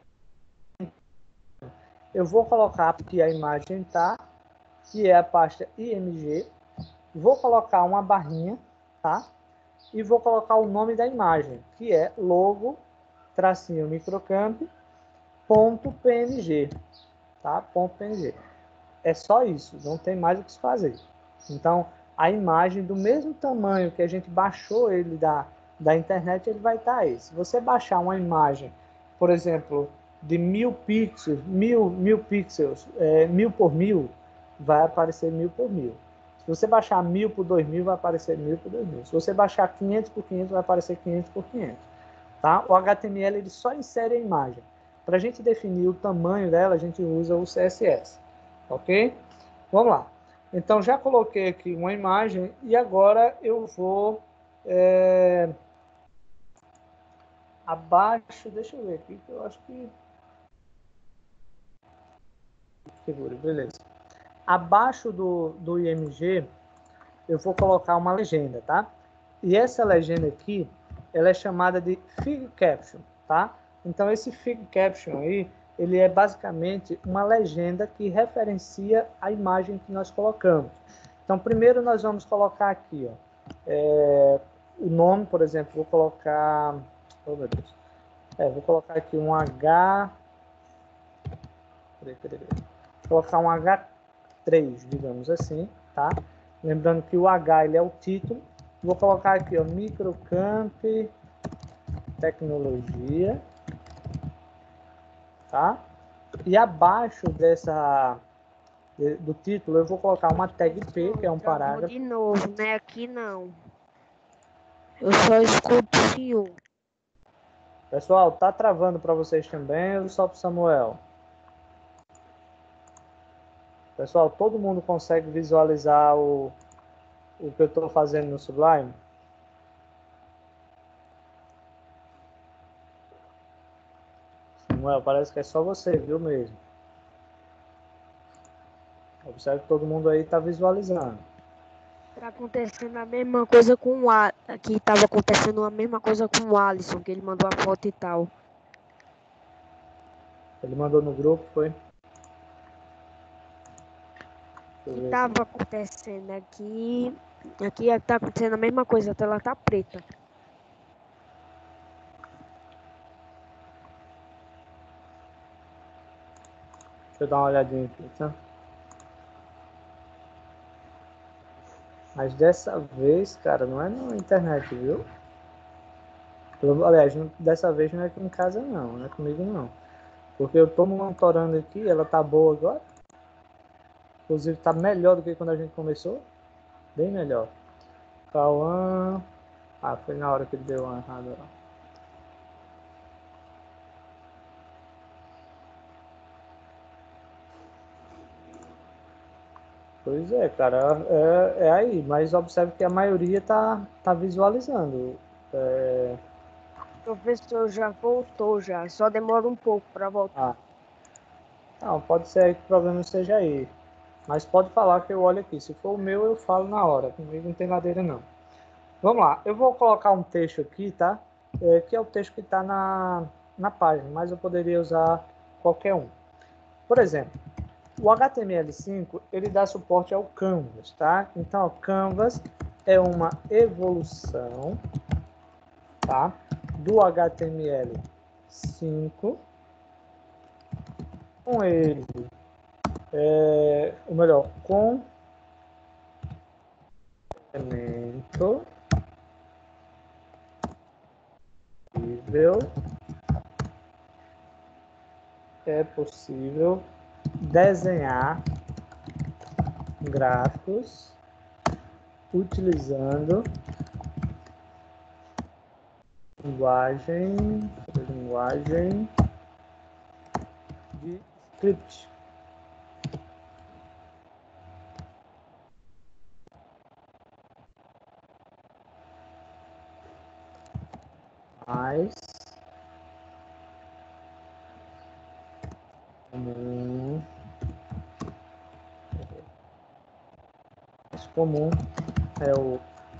eu vou colocar que a imagem tá, que é a pasta I M G, vou colocar uma barrinha, tá? E vou colocar o nome da imagem, que é logo, tracinho microcamp, ponto .png, tá? Ponto .png. É só isso, não tem mais o que se fazer. Então, a imagem do mesmo tamanho que a gente baixou ele da, da internet, ele vai estar aí. Se você baixar uma imagem, por exemplo, de mil pixels, mil, mil pixels, é, mil por mil, vai aparecer mil por mil. Se você baixar mil por dois mil, vai aparecer mil por dois mil. Se você baixar quinhentos por quinhentos, vai aparecer quinhentos por quinhentos. Tá? O H T M L ele só insere a imagem. Para a gente definir o tamanho dela, a gente usa o C S S. Ok? Vamos lá. Então, já coloquei aqui uma imagem e agora eu vou... É, abaixo, deixa eu ver aqui, que eu acho que... Segura, beleza. Abaixo do, do I M G, eu vou colocar uma legenda, tá? E essa legenda aqui, ela é chamada de Fig Caption, tá? Então, esse Fig Caption aí, ele é basicamente uma legenda que referencia a imagem que nós colocamos. Então, primeiro nós vamos colocar aqui, ó, é, o nome, por exemplo, vou colocar... Oh, meu Deus. É, vou colocar aqui um H... Peraí, peraí, peraí. Vou colocar um H três, digamos assim, tá? Lembrando que o H ele é o título. Vou colocar aqui, ó, Microcamp Tecnologia, tá? E abaixo dessa do título eu vou colocar uma tag P, que é um parágrafo. De novo, né? Aqui não. Eu só escuto sim. Pessoal, tá travando para vocês também ou só para Samuel? Pessoal, todo mundo consegue visualizar o, o que eu estou fazendo no Sublime? Samuel, parece que é só você, viu mesmo? Observe que todo mundo aí está visualizando. Tá acontecendo a mesma coisa com o Alisson. Aqui tava acontecendo a mesma coisa com o Alisson, que ele mandou a foto e tal. Ele mandou no grupo, foi? O que estava acontecendo aqui, aqui está acontecendo a mesma coisa, a tela tá preta. Deixa eu dar uma olhadinha aqui, tá? Mas dessa vez, cara, não é na internet, viu? Aliás, dessa vez não é aqui em casa não, não é comigo não. Porque eu tô monitorando aqui, ela tá boa agora. Inclusive tá melhor do que quando a gente começou. Bem melhor. Cauã. Ah, foi na hora que ele deu uma errada lá. Pois é, cara, é, é aí, mas observe que a maioria tá, tá visualizando. É... O professor já voltou já, só demora um pouco para voltar. Ah, não, pode ser que o problema seja aí. Mas pode falar que eu olho aqui. Se for o meu, eu falo na hora. Comigo não tem ladeira, não. Vamos lá. Eu vou colocar um texto aqui, tá? É, que é o texto que está na, na página, mas eu poderia usar qualquer um. Por exemplo, o H T M L cinco, ele dá suporte ao Canvas, tá? Então, o Canvas é uma evolução, tá? Do H T M L cinco. Com ele, é, ou melhor, com elemento possível, é possível desenhar gráficos utilizando linguagem, linguagem de script. Mais comum, mais comum é o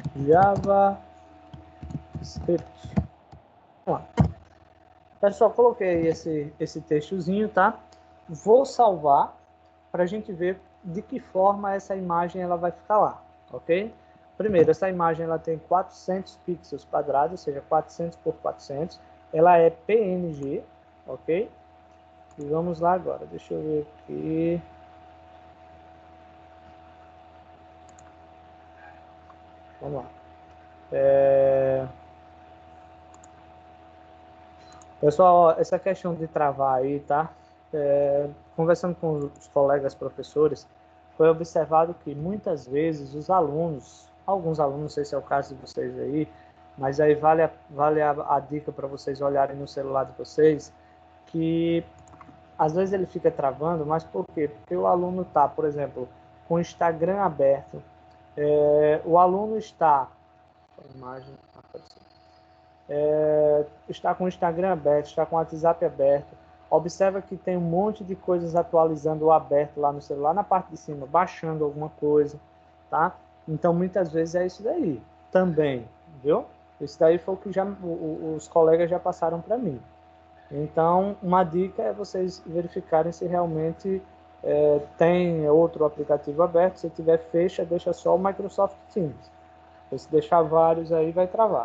JavaScript. Vamos lá. Pessoal, coloquei esse, esse textozinho, tá? Vou salvar para a gente ver de que forma essa imagem ela vai ficar lá, ok? Primeiro, essa imagem ela tem quatrocentos pixels quadrados, ou seja, quatrocentos por quatrocentos. Ela é P N G, ok? E vamos lá agora, deixa eu ver aqui. Vamos lá. É... Pessoal, essa questão de travar aí, tá? É... Conversando com os colegas professores, foi observado que muitas vezes os alunos, alguns alunos, não sei se é o caso de vocês aí, mas aí vale a, vale a, a dica para vocês olharem no celular de vocês, que às vezes ele fica travando, mas por quê? Porque o aluno está, por exemplo, com o Instagram aberto, é, o aluno está, a imagem é, está com o Instagram aberto, está com o WhatsApp aberto, observa que tem um monte de coisas atualizando o aberto lá no celular, na parte de cima, baixando alguma coisa, tá? Então, muitas vezes é isso daí também, viu? Isso daí foi o que já, o, os colegas já passaram para mim. Então, uma dica é vocês verificarem se realmente é, tem outro aplicativo aberto. Se tiver, fecha, deixa só o Microsoft Teams. Se deixar vários aí, vai travar.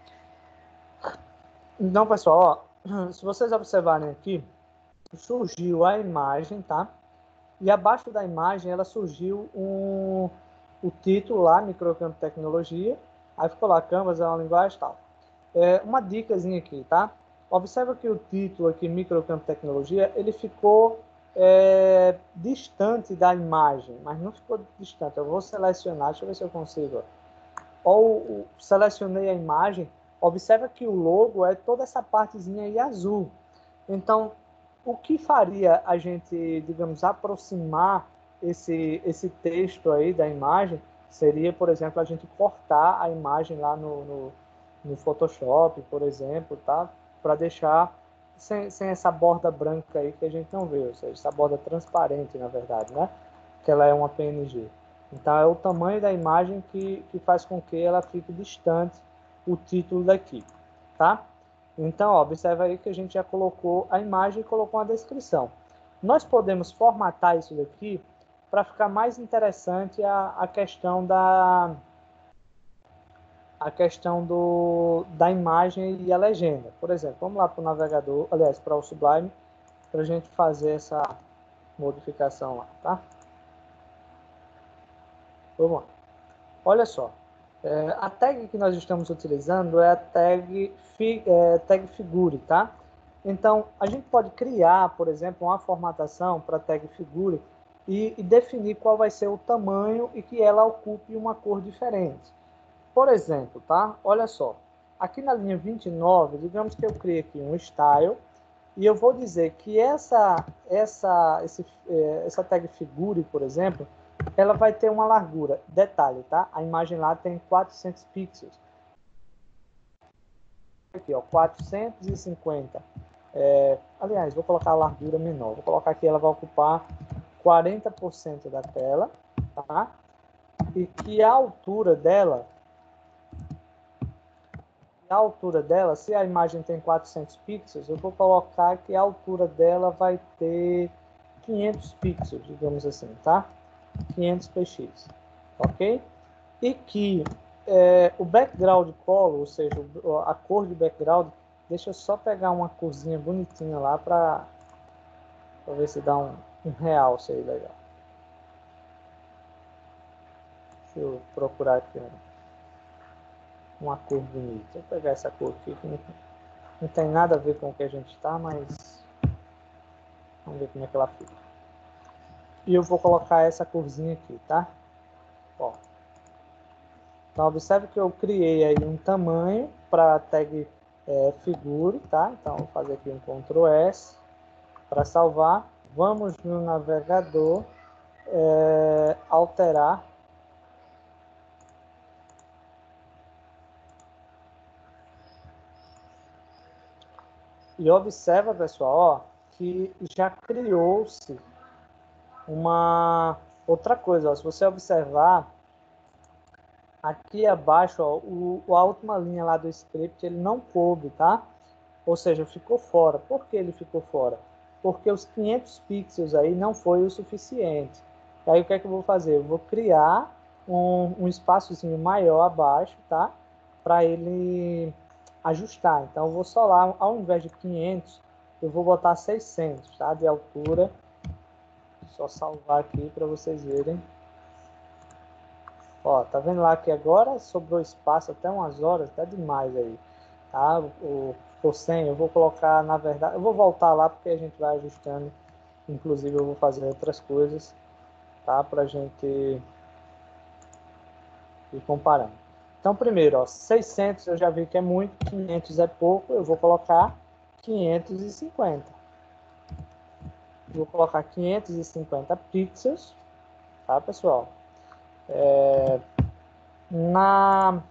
Então, pessoal, ó, se vocês observarem aqui, surgiu a imagem, tá? E abaixo da imagem, ela surgiu um, o título lá, Microcampo Tecnologia. Aí ficou lá, Canvas é uma linguagem e tal. É, uma dicasinha aqui, tá? Observa que o título aqui, Microcampo Tecnologia, ele ficou é, distante da imagem, mas não ficou distante. Eu vou selecionar, deixa eu ver se eu consigo. Ou selecionei a imagem, observa que o logo é toda essa partezinha aí azul. Então, o que faria a gente, digamos, aproximar esse, esse texto aí da imagem seria, por exemplo, a gente cortar a imagem lá no, no, no Photoshop, por exemplo, tá? Para deixar sem, sem essa borda branca aí que a gente não vê, ou seja, essa borda transparente, na verdade, né? Que ela é uma P N G. Então, é o tamanho da imagem que, que faz com que ela fique distante o título daqui, tá? Então, ó, observa aí que a gente já colocou a imagem e colocou a descrição. Nós podemos formatar isso daqui para ficar mais interessante a, a questão da a questão do, da imagem e a legenda. Por exemplo, vamos lá para o navegador, aliás, para o Sublime, para a gente fazer essa modificação lá, tá? Vamos lá. Olha só, é, a tag que nós estamos utilizando é a tag, fi, é, tag figure, tá? Então, a gente pode criar, por exemplo, uma formatação para a tag figure e, e definir qual vai ser o tamanho e que ela ocupe uma cor diferente. Por exemplo, tá? Olha só, aqui na linha vinte e nove, digamos que eu criei aqui um style e eu vou dizer que essa, essa, esse, essa tag figure, por exemplo, ela vai ter uma largura. Detalhe, tá? A imagem lá tem quatrocentos pixels. Aqui, ó, quatrocentos e cinquenta. É, aliás, vou colocar a largura menor. Vou colocar aqui, ela vai ocupar quarenta por cento da tela, tá? E que a altura dela a altura dela, se a imagem tem quatrocentos pixels, eu vou colocar que a altura dela vai ter quinhentos pixels, digamos assim, tá? quinhentos px, ok? E que é, o background color, ou seja, a cor de background, deixa eu só pegar uma corzinha bonitinha lá para ver se dá um, um realce aí legal. Deixa eu procurar aqui um uma cor bonita. Vou pegar essa cor aqui, que não, não tem nada a ver com o que a gente está, mas vamos ver como é que ela fica. E eu vou colocar essa corzinha aqui, tá? Ó. Então, observe que eu criei aí um tamanho para a tag é, figure, tá? Então, vou fazer aqui um control S para salvar. Vamos no navegador, é, alterar. E observa, pessoal, ó, que já criou-se uma outra coisa. Ó, se você observar, aqui abaixo, ó, o, a última linha lá do script, ele não coube, tá? Ou seja, ficou fora. Por que ele ficou fora? Porque os quinhentos pixels aí não foi o suficiente. E aí o que é que eu vou fazer? Eu vou criar um, um espaçozinho maior abaixo, tá? Para ele ajustar. Então eu vou só lá, ao invés de quinhentos, eu vou botar seiscentos, tá? De altura. Só salvar aqui para vocês verem. Ó, tá vendo lá que agora sobrou espaço até umas horas, tá demais aí, tá? O, o cem, eu vou colocar, na verdade, eu vou voltar lá porque a gente vai ajustando, inclusive eu vou fazer outras coisas, tá? Pra gente ir comparando. Então, primeiro, ó, seiscentos eu já vi que é muito, quinhentos é pouco, eu vou colocar quinhentos e cinquenta. Vou colocar quinhentos e cinquenta pixels, tá, pessoal? É, na...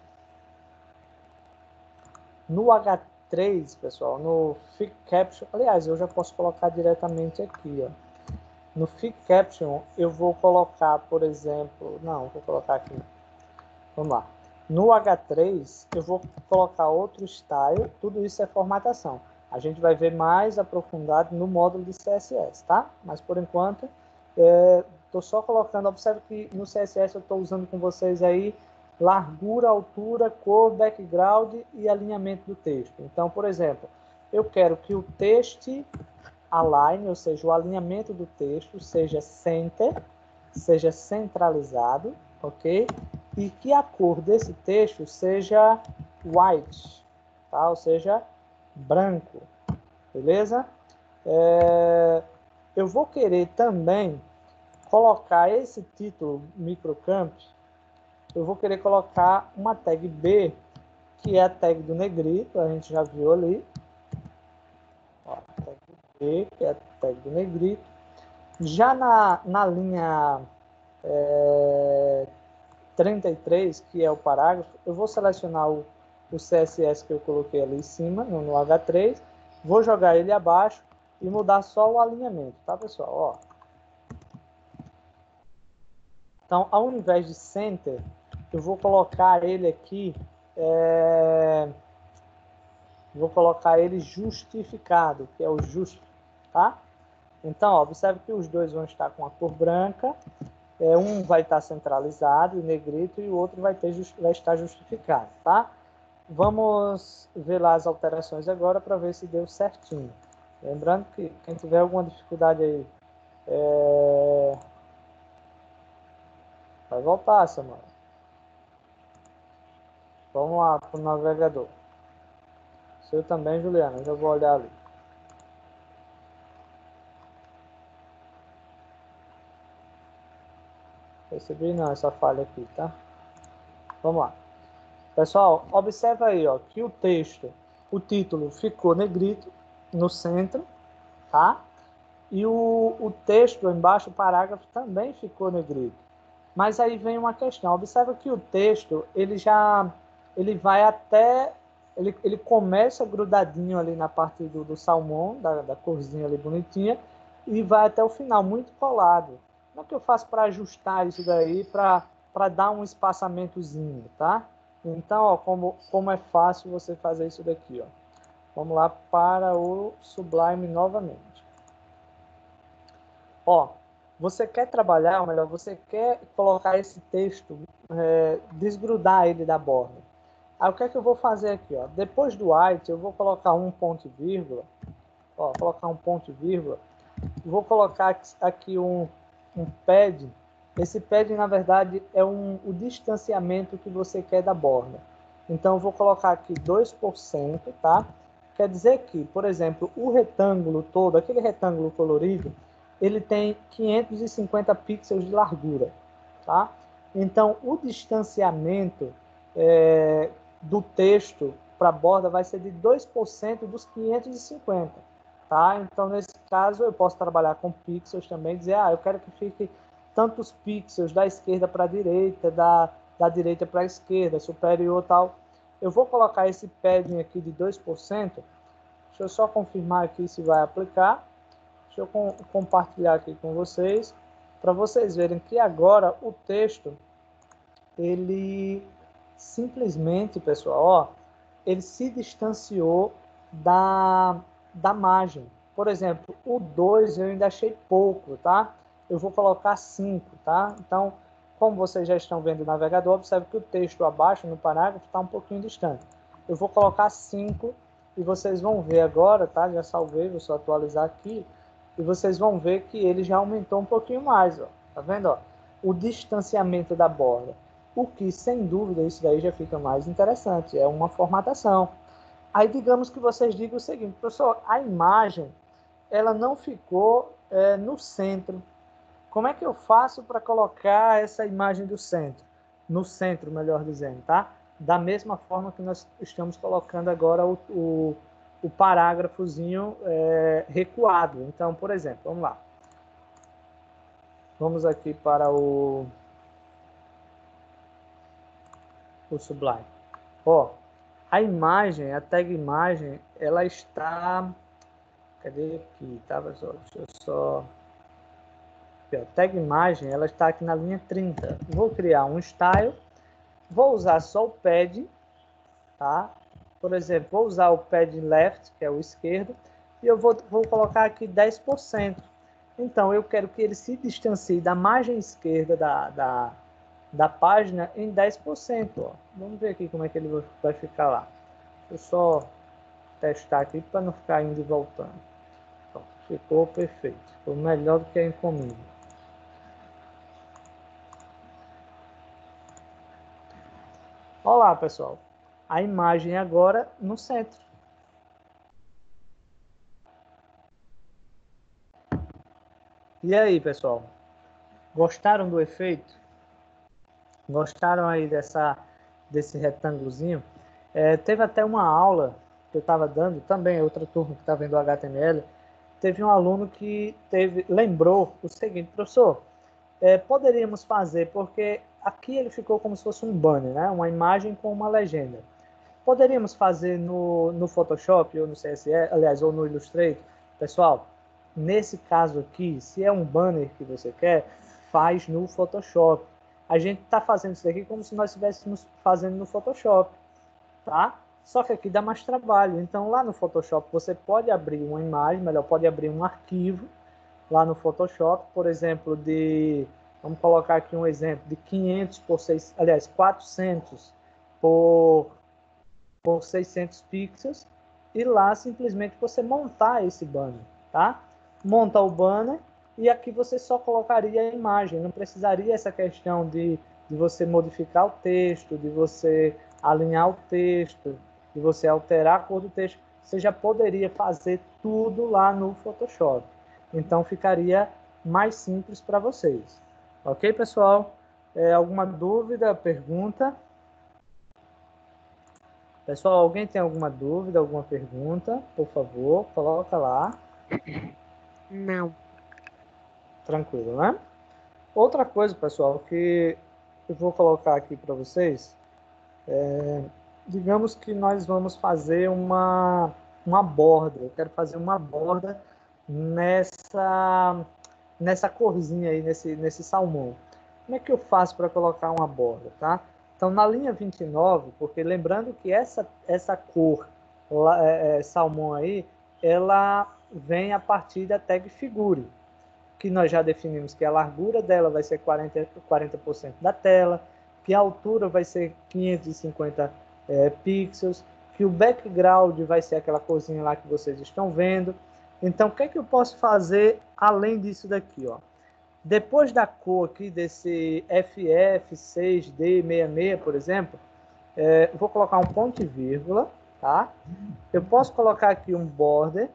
No H três, pessoal, no Fic Caption, aliás, eu já posso colocar diretamente aqui, ó. No Fic Caption, eu vou colocar, por exemplo, não, vou colocar aqui, vamos lá. No H três, eu vou colocar outro style, tudo isso é formatação. A gente vai ver mais aprofundado no módulo de C S S, tá? Mas, por enquanto, estou é, só colocando, observe que no C S S eu estou usando com vocês aí largura, altura, cor, background e alinhamento do texto. Então, por exemplo, eu quero que o texto align, ou seja, o alinhamento do texto seja center, seja centralizado, ok? E que a cor desse texto seja white, tá? Ou seja, branco, beleza? É... Eu vou querer também colocar esse título microcampus, eu vou querer colocar uma tag B, que é a tag do negrito, a gente já viu ali. Ó, tag B, que é a tag do negrito. Já na, na linha é, trinta e três, que é o parágrafo, eu vou selecionar o, o C S S que eu coloquei ali em cima, no, no H três, vou jogar ele abaixo e mudar só o alinhamento, tá, pessoal? Ó. Então, ao invés de center, eu vou colocar ele aqui, é, vou colocar ele justificado, que é o justo, tá? Então, ó, observe que os dois vão estar com a cor branca É, um vai estar centralizado em negrito e o outro vai, ter, vai estar justificado, tá? Vamos ver lá as alterações agora para ver se deu certinho. Lembrando que quem tiver alguma dificuldade aí, é... vai voltar, Samuel. Vamos lá para o navegador. Seu também, Juliana, eu já vou olhar ali. Percebi não, essa falha aqui, tá? Vamos lá. Pessoal, observa aí, ó, que o texto, o título ficou negrito no centro, tá? E o, o texto embaixo, o parágrafo, também ficou negrito. Mas aí vem uma questão. Observa que o texto, ele já, ele vai até, ele, ele começa grudadinho ali na parte do, do salmão, da, da corzinha ali bonitinha, e vai até o final, muito colado. Como é que eu faço para ajustar isso daí, para dar um espaçamentozinho, tá? Então, ó, como, como é fácil você fazer isso daqui, ó. Vamos lá para o Sublime novamente. Ó, você quer trabalhar, ou melhor, você quer colocar esse texto, é, desgrudar ele da borda. Aí o que é que eu vou fazer aqui, ó? Depois do white, eu vou colocar um ponto e vírgula, ó, colocar um ponto e vírgula, vou colocar aqui um, um pad. Esse pad, na verdade, é um, o distanciamento que você quer da borda. Então, eu vou colocar aqui dois por cento, tá? Quer dizer que, por exemplo, o retângulo todo, aquele retângulo colorido, ele tem quinhentos e cinquenta pixels de largura, tá? Então, o distanciamento é, do texto para a borda vai ser de dois por cento dos quinhentos e cinquenta, tá? Então, nesse caso, eu posso trabalhar com pixels também, dizer, ah, eu quero que fique tantos pixels da esquerda para a direita, da, da direita para a esquerda, superior tal. Eu vou colocar esse padding aqui de dois por cento. Deixa eu só confirmar aqui se vai aplicar. Deixa eu com, compartilhar aqui com vocês, para vocês verem que agora o texto, ele simplesmente, pessoal, ó, ele se distanciou da, da margem. Por exemplo, o dois eu ainda achei pouco, tá? Eu vou colocar cinco, tá? Então, como vocês já estão vendo no navegador, observe que o texto abaixo, no parágrafo, está um pouquinho distante. Eu vou colocar cinco e vocês vão ver agora, tá? Já salvei, vou só atualizar aqui. E vocês vão ver que ele já aumentou um pouquinho mais, ó. Tá vendo, ó? O distanciamento da borda. O que, sem dúvida, isso daí já fica mais interessante. É uma formatação. Aí, digamos que vocês digam o seguinte, professor, a imagem, ela não ficou é, no centro. Como é que eu faço para colocar essa imagem do centro? No centro, melhor dizendo, tá? Da mesma forma que nós estamos colocando agora o, o, o parágrafozinho é, recuado. Então, por exemplo, vamos lá. Vamos aqui para o, o Sublime. Ó, a imagem, a tag imagem, ela está... Cadê aqui? Tá, pessoal? Deixa eu só... A tag imagem, ela está aqui na linha trinta. Vou criar um style. Vou usar só o pad, tá? Por exemplo, vou usar o pad left, que é o esquerdo, e eu vou, vou colocar aqui dez por cento. Então, eu quero que ele se distancie da margem esquerda da, da, da página em dez por cento. Ó. Vamos ver aqui como é que ele vai ficar lá. Deixa eu só testar aqui para não ficar indo e voltando. Pronto, ficou perfeito. Ficou melhor do que a encomenda. Olá, pessoal. A imagem agora no centro. E aí, pessoal? Gostaram do efeito? Gostaram aí dessa, desse retângulozinho? É, teve até uma aula que eu estava dando, também outra turma que está vendo o H T M L, teve um aluno que teve, lembrou o seguinte, professor, é, poderíamos fazer, porque aqui ele ficou como se fosse um banner, né? Uma imagem com uma legenda. Poderíamos fazer no, no Photoshop ou no C S S, aliás, ou no Illustrator? Pessoal, nesse caso aqui, se é um banner que você quer, faz no Photoshop. A gente está fazendo isso daqui como se nós estivéssemos fazendo no Photoshop, tá? Só que aqui dá mais trabalho. Então, lá no Photoshop, você pode abrir uma imagem, melhor, pode abrir um arquivo lá no Photoshop, por exemplo, de vamos colocar aqui um exemplo de quinhentos por seis, aliás, quatrocentos por, por seiscentos pixels, e lá simplesmente você montar esse banner, tá? Monta o banner e aqui você só colocaria a imagem, não precisaria essa questão de, de você modificar o texto, de você alinhar o texto, de você alterar a cor do texto. Você já poderia fazer tudo lá no Photoshop. Então ficaria mais simples para vocês. Ok, pessoal? É, alguma dúvida, pergunta? Pessoal, alguém tem alguma dúvida, alguma pergunta? Por favor, coloca lá. Não. Tranquilo, né? Outra coisa, pessoal, que eu vou colocar aqui para vocês, é, digamos que nós vamos fazer uma, uma borda. Eu quero fazer uma borda nessa, nessa corzinha aí, nesse, nesse salmão. Como é que eu faço para colocar uma borda, tá? Então, na linha vinte e nove, porque lembrando que essa, essa cor é, é, salmão aí, ela vem a partir da tag figure, que nós já definimos que a largura dela vai ser quarenta, quarenta por cento da tela, que a altura vai ser quinhentos e cinquenta é, pixels, que o background vai ser aquela corzinha lá que vocês estão vendo. Então, o que é que eu posso fazer além disso daqui, ó? Depois da cor aqui desse F F seis D sessenta e seis, por exemplo, é, vou colocar um ponto e vírgula, tá? Eu posso colocar aqui um border.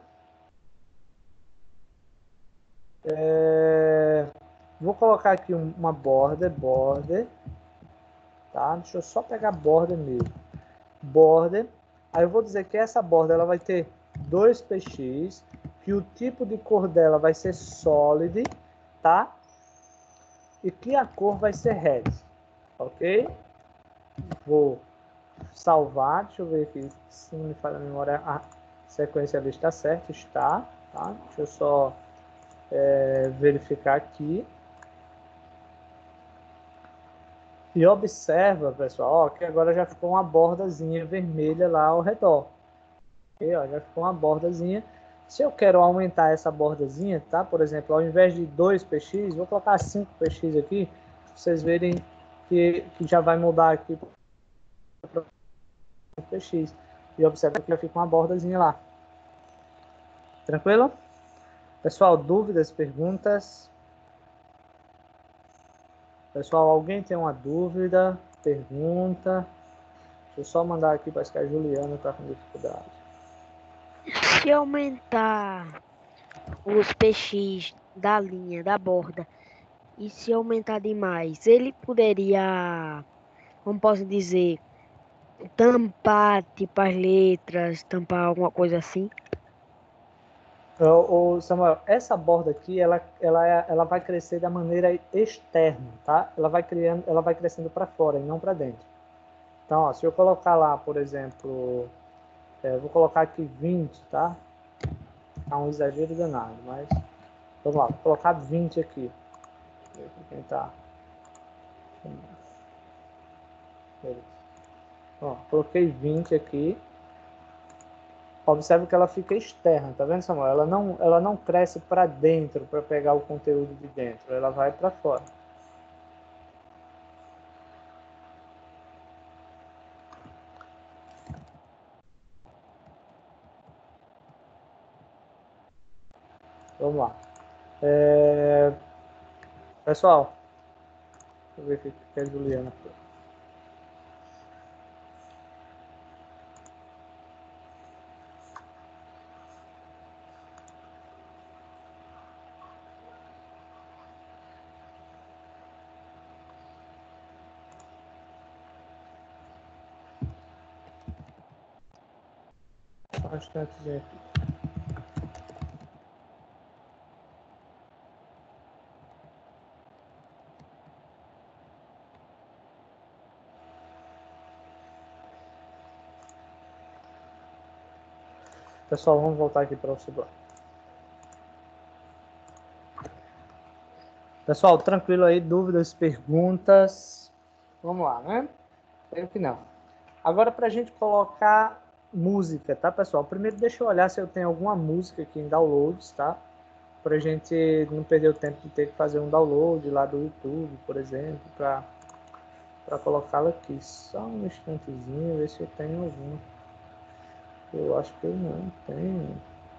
É, vou colocar aqui uma border, border, tá? Deixa eu só pegar border mesmo. Border. Aí eu vou dizer que essa border ela vai ter dois P X, que o tipo de cor dela vai ser solid, tá? E que a cor vai ser red, ok? Vou salvar, deixa eu ver aqui se não me falha a memória, a sequência ali está certa, está, tá? Deixa eu só é, verificar aqui. E observa, pessoal, ó, que agora já ficou uma bordazinha vermelha lá ao redor. Ok, ó, já ficou uma bordazinha. Se eu quero aumentar essa bordazinha, tá? Por exemplo, ao invés de dois P X, vou colocar cinco P X aqui, pra vocês verem que, que já vai mudar aqui para cinco P X. E observa que já fica uma bordazinha lá. Tranquilo? Pessoal, dúvidas, perguntas? Pessoal, alguém tem uma dúvida, pergunta? Deixa eu só mandar aqui, parece que a Juliana está com dificuldade. Se aumentar os P X da linha, da borda, e se aumentar demais, ele poderia, como posso dizer, tampar tipo as letras, tampar alguma coisa assim? Ô, Samuel, essa borda aqui, ela, ela, ela vai crescer da maneira externa, tá? Ela vai criando, ela vai crescendo para fora e não para dentro. Então, ó, se eu colocar lá, por exemplo, é, vou colocar aqui vinte, tá? Tá um exagero danado, mas vamos lá, vou colocar vinte aqui. Deixa eu tentar. Ó, coloquei vinte aqui. Observe que ela fica externa, tá vendo, Samuel? Ela não, ela não cresce para dentro para pegar o conteúdo de dentro, ela vai para fora. Vamos lá. É... Pessoal, deixa eu ver o que a Juliana fez. Bastante gente. Pessoal, vamos voltar aqui para o Sublime. Pessoal, tranquilo aí, dúvidas, perguntas? Vamos lá, né? Creio que não. Agora, para a gente colocar música, tá, pessoal? Primeiro, deixa eu olhar se eu tenho alguma música aqui em downloads, tá? para a gente não perder o tempo de ter que fazer um download lá do YouTube, por exemplo, para para colocá-la aqui. Só um instantezinho, ver se eu tenho alguma. Eu acho que eu não tenho.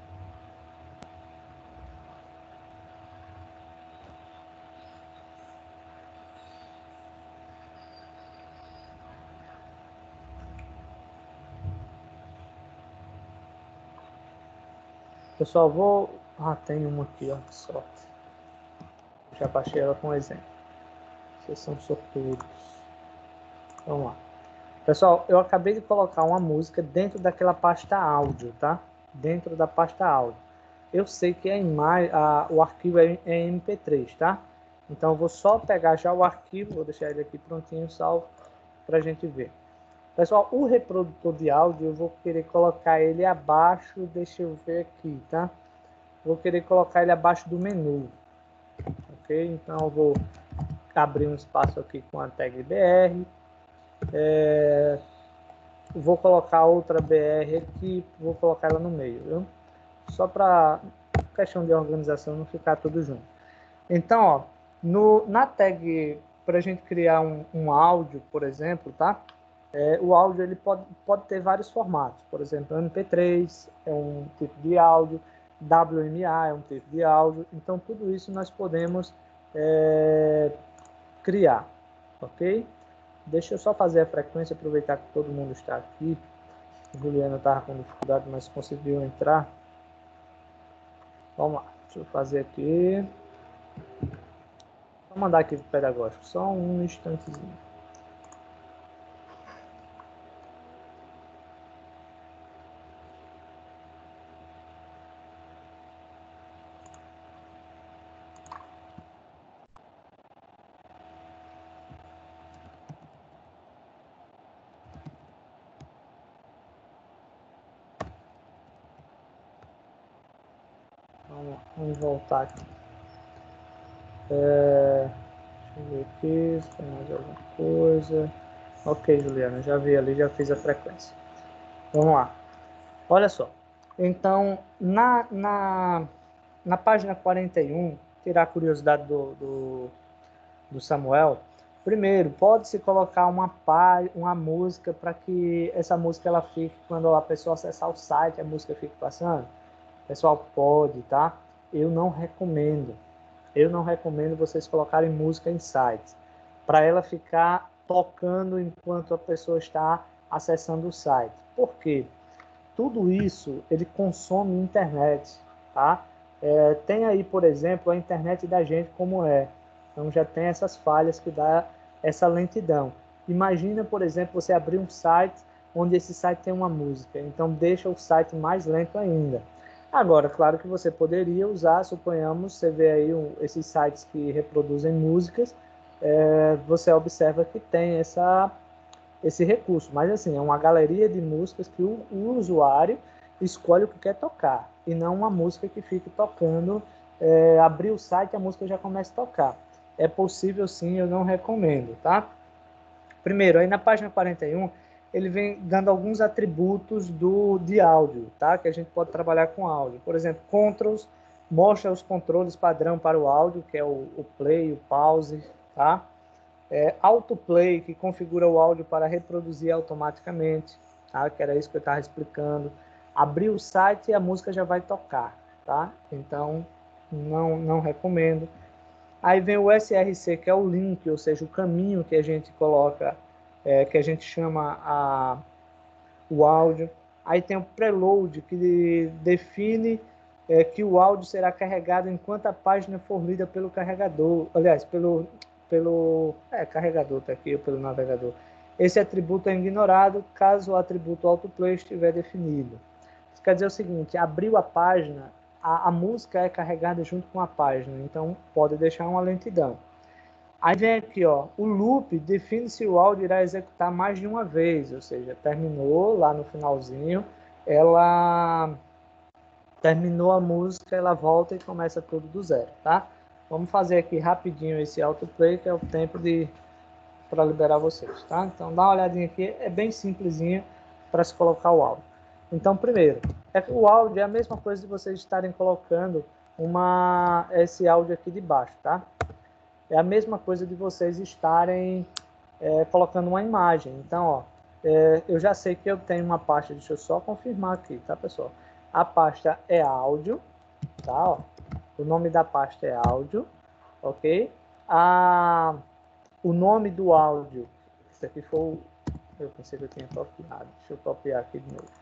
Pessoal, vou... Ah, tem uma aqui, ó, que sorte. Já baixei ela com exemplo. Vocês são sortudos. Vamos lá. Pessoal, eu acabei de colocar uma música dentro daquela pasta áudio, tá? Dentro da pasta áudio. Eu sei que a imagem, a, o arquivo é, é M P três, tá? Então eu vou só pegar já o arquivo, vou deixar ele aqui prontinho, salvo, para a gente ver. Pessoal, o reprodutor de áudio, eu vou querer colocar ele abaixo, deixa eu ver aqui, tá? Vou querer colocar ele abaixo do menu, ok? Então eu vou abrir um espaço aqui com a tag B R, é, vou colocar outra B R aqui, vou colocar ela no meio, viu? Só para questão de organização não ficar tudo junto. Então, ó, no, na tag, para a gente criar um, um áudio, por exemplo, tá? É, o áudio ele pode, pode ter vários formatos, por exemplo, M P três é um tipo de áudio, W M A é um tipo de áudio, então tudo isso nós podemos é, criar, ok? Deixa eu só fazer a frequência, aproveitar que todo mundo está aqui. A Juliana estava com dificuldade, mas conseguiu entrar. Vamos lá, deixa eu fazer aqui. Vou mandar aqui para o pedagógico, só um instantezinho. Vamos, vamos voltar aqui. É, deixa eu ver aqui se tem mais alguma coisa. Ok, Juliana, já vi ali, já fiz a frequência. Vamos lá. Olha só. Então, na, na, na página quarenta e um, tirar a curiosidade do, do, do Samuel. Primeiro, pode-se colocar uma, uma música para que essa música ela fique, quando a pessoa acessar o site, a música fique passando? Pessoal, pode, tá? Eu não recomendo. Eu não recomendo vocês colocarem música em sites, para ela ficar tocando enquanto a pessoa está acessando o site. Por quê? Tudo isso, ele consome internet, tá? É, tem aí, por exemplo, a internet da gente como é. Então já tem essas falhas que dá essa lentidão. Imagina, por exemplo, você abrir um site onde esse site tem uma música. Então deixa o site mais lento ainda. Agora, claro que você poderia usar, suponhamos, você vê aí um, esses sites que reproduzem músicas, é, você observa que tem essa, esse recurso. Mas assim, é uma galeria de músicas que o, o usuário escolhe o que quer tocar, e não uma música que fique tocando, é, abrir o site e a música já começa a tocar. É possível sim, eu não recomendo, tá? Primeiro, aí na página quarenta e um, ele vem dando alguns atributos do, de áudio, tá? Que a gente pode trabalhar com áudio. Por exemplo, controls, mostra os controles padrão para o áudio, que é o, o play, o pause, tá? É, autoplay, que configura o áudio para reproduzir automaticamente, tá? Que era isso que eu estava explicando. Abrir o site e a música já vai tocar, tá? Então, não, não recomendo. Aí vem o S R C, que é o link, ou seja, o caminho que a gente coloca, é, que a gente chama a, o áudio. Aí tem o preload, que define é, que o áudio será carregado enquanto a página for lida pelo carregador, aliás, pelo, pelo é, carregador, tá aqui, ou pelo navegador. Esse atributo é ignorado caso o atributo autoplay estiver definido. Isso quer dizer o seguinte, abriu a página, a, a música é carregada junto com a página, então pode deixar uma lentidão. Aí vem aqui, ó, o loop define se o áudio irá executar mais de uma vez, ou seja, terminou lá no finalzinho, ela terminou a música, ela volta e começa tudo do zero, tá? Vamos fazer aqui rapidinho esse autoplay, que é o tempo de para liberar vocês, tá? Então dá uma olhadinha aqui, é bem simplesinho para se colocar o áudio. Então, primeiro, é que o áudio é a mesma coisa de vocês estarem colocando uma, esse áudio aqui de baixo, tá? É a mesma coisa de vocês estarem é, colocando uma imagem. Então, ó, é, eu já sei que eu tenho uma pasta, deixa eu só confirmar aqui, tá, pessoal? A pasta é áudio, tá? Ó, o nome da pasta é áudio, ok? A, o nome do áudio, isso aqui foi o, eu pensei que eu tinha copiado, deixa eu copiar aqui de novo.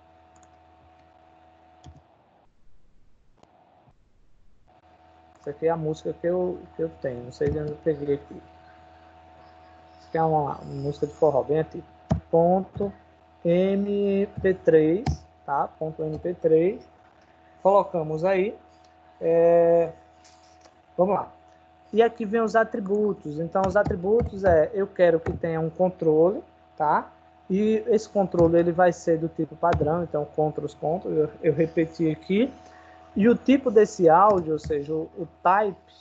Isso aqui é a música que eu, que eu tenho, não sei de onde eu peguei aqui. Isso aqui é uma, uma música de forró, bem antiga. Ponto M P três, tá? Ponto M P três. Colocamos aí. É... Vamos lá. E aqui vem os atributos. Então, os atributos é, eu quero que tenha um controle, tá? E esse controle ele vai ser do tipo padrão, então, controls, controls, eu, eu repeti aqui. E o tipo desse áudio, ou seja, o, o type,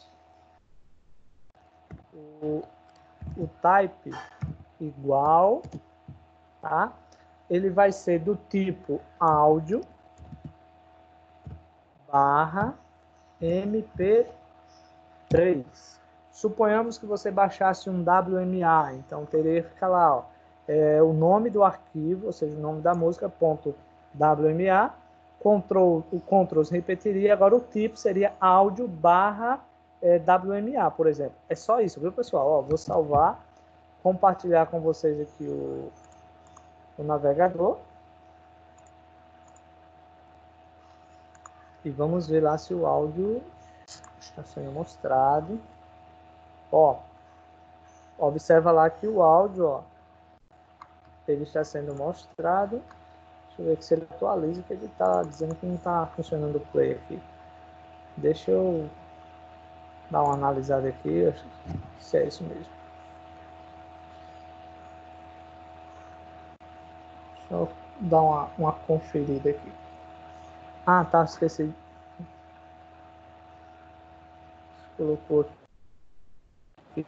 o, o type igual, tá? Ele vai ser do tipo áudio barra M P três. Suponhamos que você baixasse um W M A, então teria que ficar lá, ó, é, o nome do arquivo, ou seja, o nome da música, ponto W M A, control, o controls repetiria, agora o tipo seria áudio barra é, W M A, por exemplo. É só isso, viu, pessoal? Ó, vou salvar, compartilhar com vocês aqui o, o navegador. E vamos ver lá se o áudio está sendo mostrado. Ó, observa lá que o áudio, ó, ele está sendo mostrado. Deixa eu ver se ele atualiza, que ele está dizendo que não está funcionando o play aqui. Deixa eu dar uma analisada aqui, se é isso mesmo. Deixa eu dar uma, uma conferida aqui. Ah, tá, esqueci. Colocou aqui.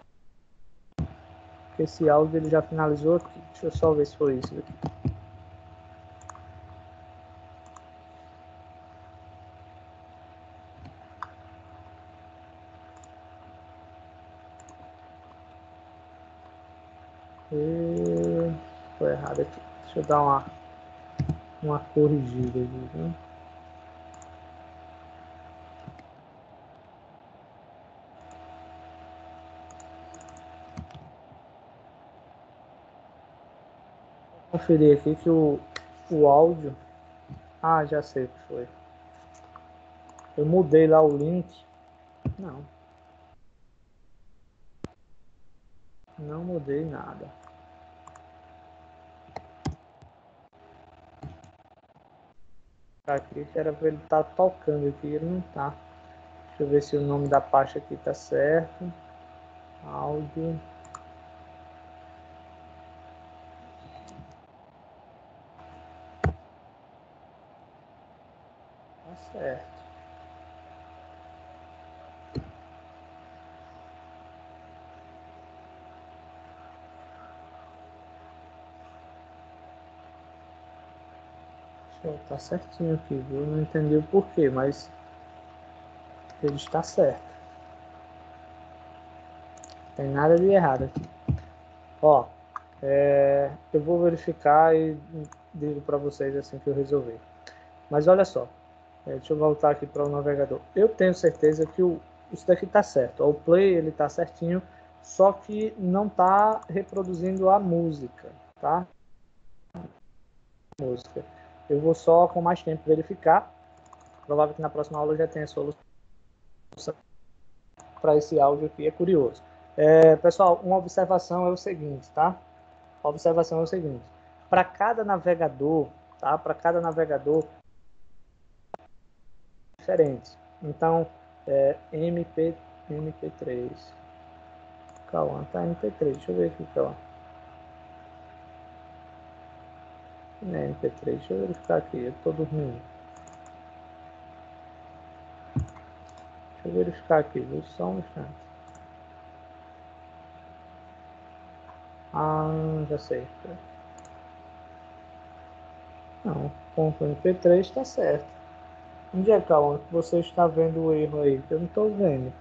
Esse áudio ele já finalizou aqui. Deixa eu só ver se foi isso aqui. E... Foi errado aqui. Deixa eu dar uma, uma corrigida aqui, viu? Conferir aqui que o, o áudio... Ah, já sei o que foi. Eu mudei lá o link. Não. Não mudei nada. Aqui era para ele estar tá tocando aqui, ele não tá. Deixa eu ver se o nome da pasta aqui tá certo. Áudio. Tá certo. Show, tá certinho aqui, viu? Não entendi o porquê, mas ele está certo. Não tem nada de errado aqui. Ó, é, eu vou verificar e digo para vocês assim que eu resolver. Mas olha só, é, deixa eu voltar aqui para o navegador. Eu tenho certeza que o, isso daqui está certo. O play ele está certinho, só que não está reproduzindo a música, tá? Música. Eu vou só com mais tempo verificar. Provável que na próxima aula eu já tenha solução para esse áudio aqui, é curioso. É, pessoal, uma observação é o seguinte, tá? A observação é o seguinte: para cada navegador, tá? Para cada navegador diferente. Então, é, M P, M P três. Calma, tá M P três. Deixa eu ver aqui, calma. Não é M P três, deixa eu verificar aqui. Eu tô dormindo. Deixa eu verificar aqui, viu? Só um instante. Ah, já sei. Não, ponto M P três está certo. Onde é, Cauã, que você está vendo o erro aí? Que eu não estou vendo.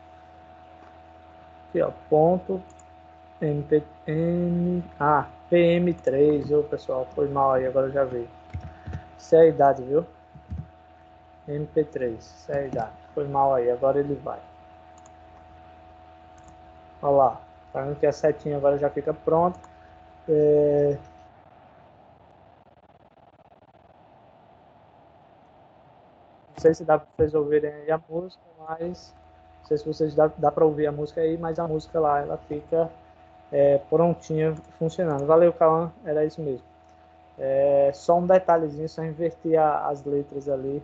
Aqui, ó, ponto M P, M, ah, P M três, ô pessoal, foi mal aí, agora eu já vi. Isso é a idade, viu? M P três, isso é a idade. Foi mal aí, agora ele vai. Olha lá, tá vendo que a setinha agora já fica pronta. É... Não sei se dá para vocês ouvirem aí a música, mas não sei se vocês dá, dá para ouvir a música aí, mas a música lá ela fica é, prontinha, funcionando. Valeu, Cauã, era isso mesmo. É, só um detalhezinho, só inverter a, as letras ali.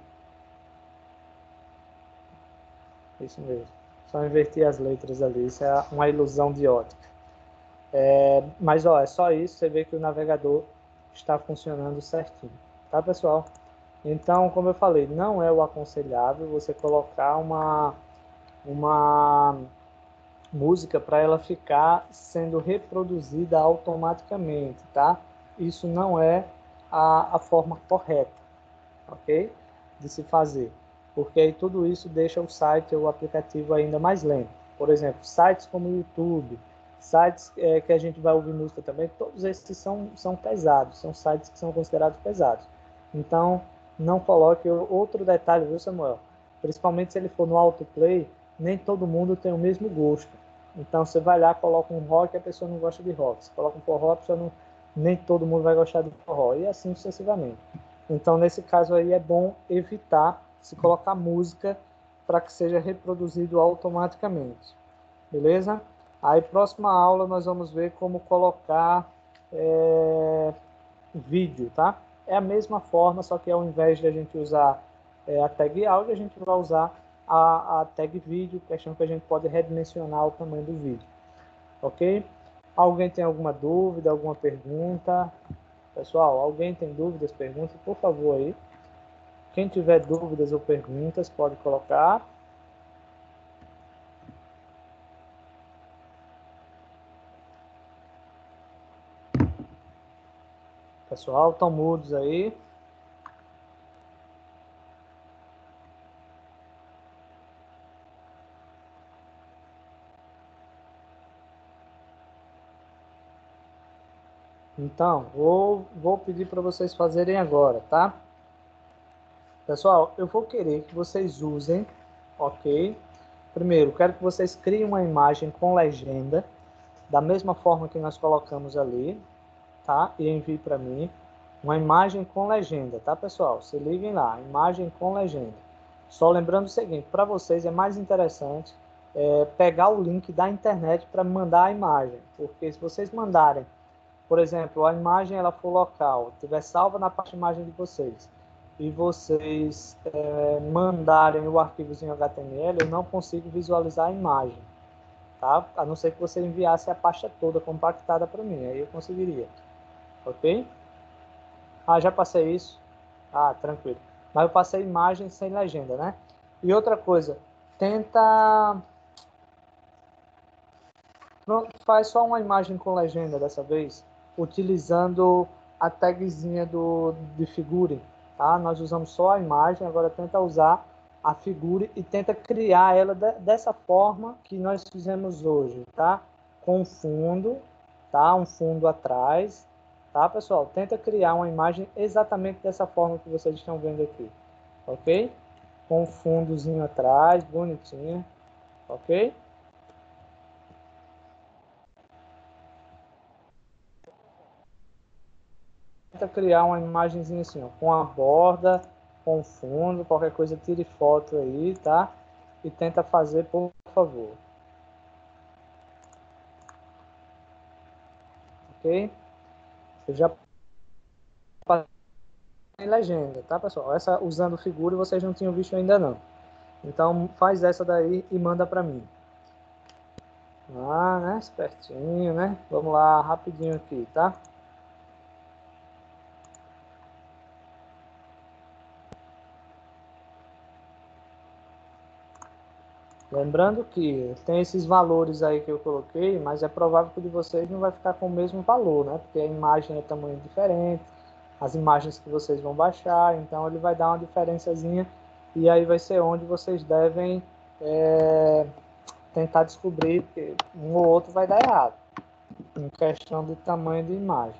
Isso mesmo. Só inverter as letras ali. Isso é uma ilusão de ótica. É, mas ó, é só isso. Você vê que o navegador está funcionando certinho. Tá, pessoal? Então, como eu falei, não é o aconselhável você colocar uma, uma música para ela ficar sendo reproduzida automaticamente, tá? Isso não é a, a forma correta, ok? De se fazer, porque aí tudo isso deixa o site ou o aplicativo ainda mais lento. Por exemplo, sites como o YouTube, sites é, que a gente vai ouvir música também, todos esses são, são pesados, são sites que são considerados pesados. Então, não coloque outro detalhe, viu, Samuel? Principalmente se ele for no autoplay, nem todo mundo tem o mesmo gosto. Então, você vai lá, coloca um rock, a pessoa não gosta de rock. Você coloca um forró, a pessoa não, nem todo mundo vai gostar de forró. E assim sucessivamente. Então, nesse caso aí, é bom evitar se colocar música para que seja reproduzido automaticamente. Beleza? Aí, próxima aula, nós vamos ver como colocar é, vídeo, tá? É a mesma forma, só que ao invés de a gente usar é, a tag áudio, a gente vai usar a, a tag vídeo, questão que a gente pode redimensionar o tamanho do vídeo. Ok? Alguém tem alguma dúvida, alguma pergunta? Pessoal, alguém tem dúvidas, perguntas, por favor aí. Quem tiver dúvidas ou perguntas, pode colocar. Pessoal, estão mudos aí. Então, vou, vou pedir para vocês fazerem agora, tá? Pessoal, eu vou querer que vocês usem, ok? Primeiro, quero que vocês criem uma imagem com legenda, da mesma forma que nós colocamos ali, tá? E envie para mim uma imagem com legenda, tá, pessoal? Se liguem lá, imagem com legenda. Só lembrando o seguinte, para vocês é mais interessante é, pegar o link da internet para mandar a imagem, porque se vocês mandarem, por exemplo, a imagem ela for local, estiver salva na parte de imagem de vocês, e vocês é, mandarem o arquivozinho H T M L, eu não consigo visualizar a imagem, tá? A não ser que você enviasse a pasta toda compactada para mim, aí eu conseguiria, ok? Ah, já passei isso. Ah, tranquilo. Mas eu passei imagem sem legenda, né? E outra coisa, tenta... Pronto, faz só uma imagem com legenda dessa vez, utilizando a tagzinha do, de figure, tá? Nós usamos só a imagem, agora tenta usar a figure e tenta criar ela de, dessa forma que nós fizemos hoje, tá? Com fundo, tá? Um fundo atrás, tá, pessoal? Tenta criar uma imagem exatamente dessa forma que vocês estão vendo aqui, ok? Com um fundozinho atrás, bonitinho, ok? Tenta criar uma imagenzinha assim, ó, com a borda, com fundo, qualquer coisa, tire foto aí, tá? E tenta fazer, por favor. Ok? Eu já passei em legenda, tá, pessoal? Essa usando figura vocês não tinham visto ainda não. Então faz essa daí e manda pra mim. Ah, né? Espertinho, né? Vamos lá, rapidinho aqui, tá? Lembrando que tem esses valores aí que eu coloquei, mas é provável que o de vocês não vai ficar com o mesmo valor, né? Porque a imagem é tamanho diferente, as imagens que vocês vão baixar, então ele vai dar uma diferençazinha e aí vai ser onde vocês devem é, tentar descobrir que um ou outro vai dar errado, em questão de tamanho de imagem.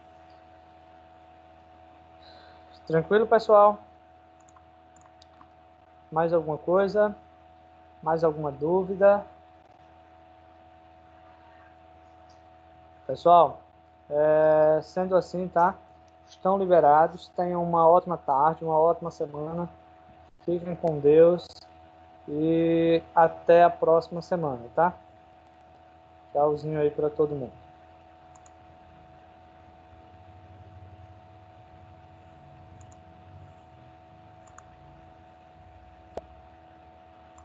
Tranquilo, pessoal? Mais alguma coisa? Mais alguma dúvida? Pessoal, é, sendo assim, tá? Estão liberados. Tenham uma ótima tarde, uma ótima semana. Fiquem com Deus e até a próxima semana, tá? Tchauzinho aí para todo mundo.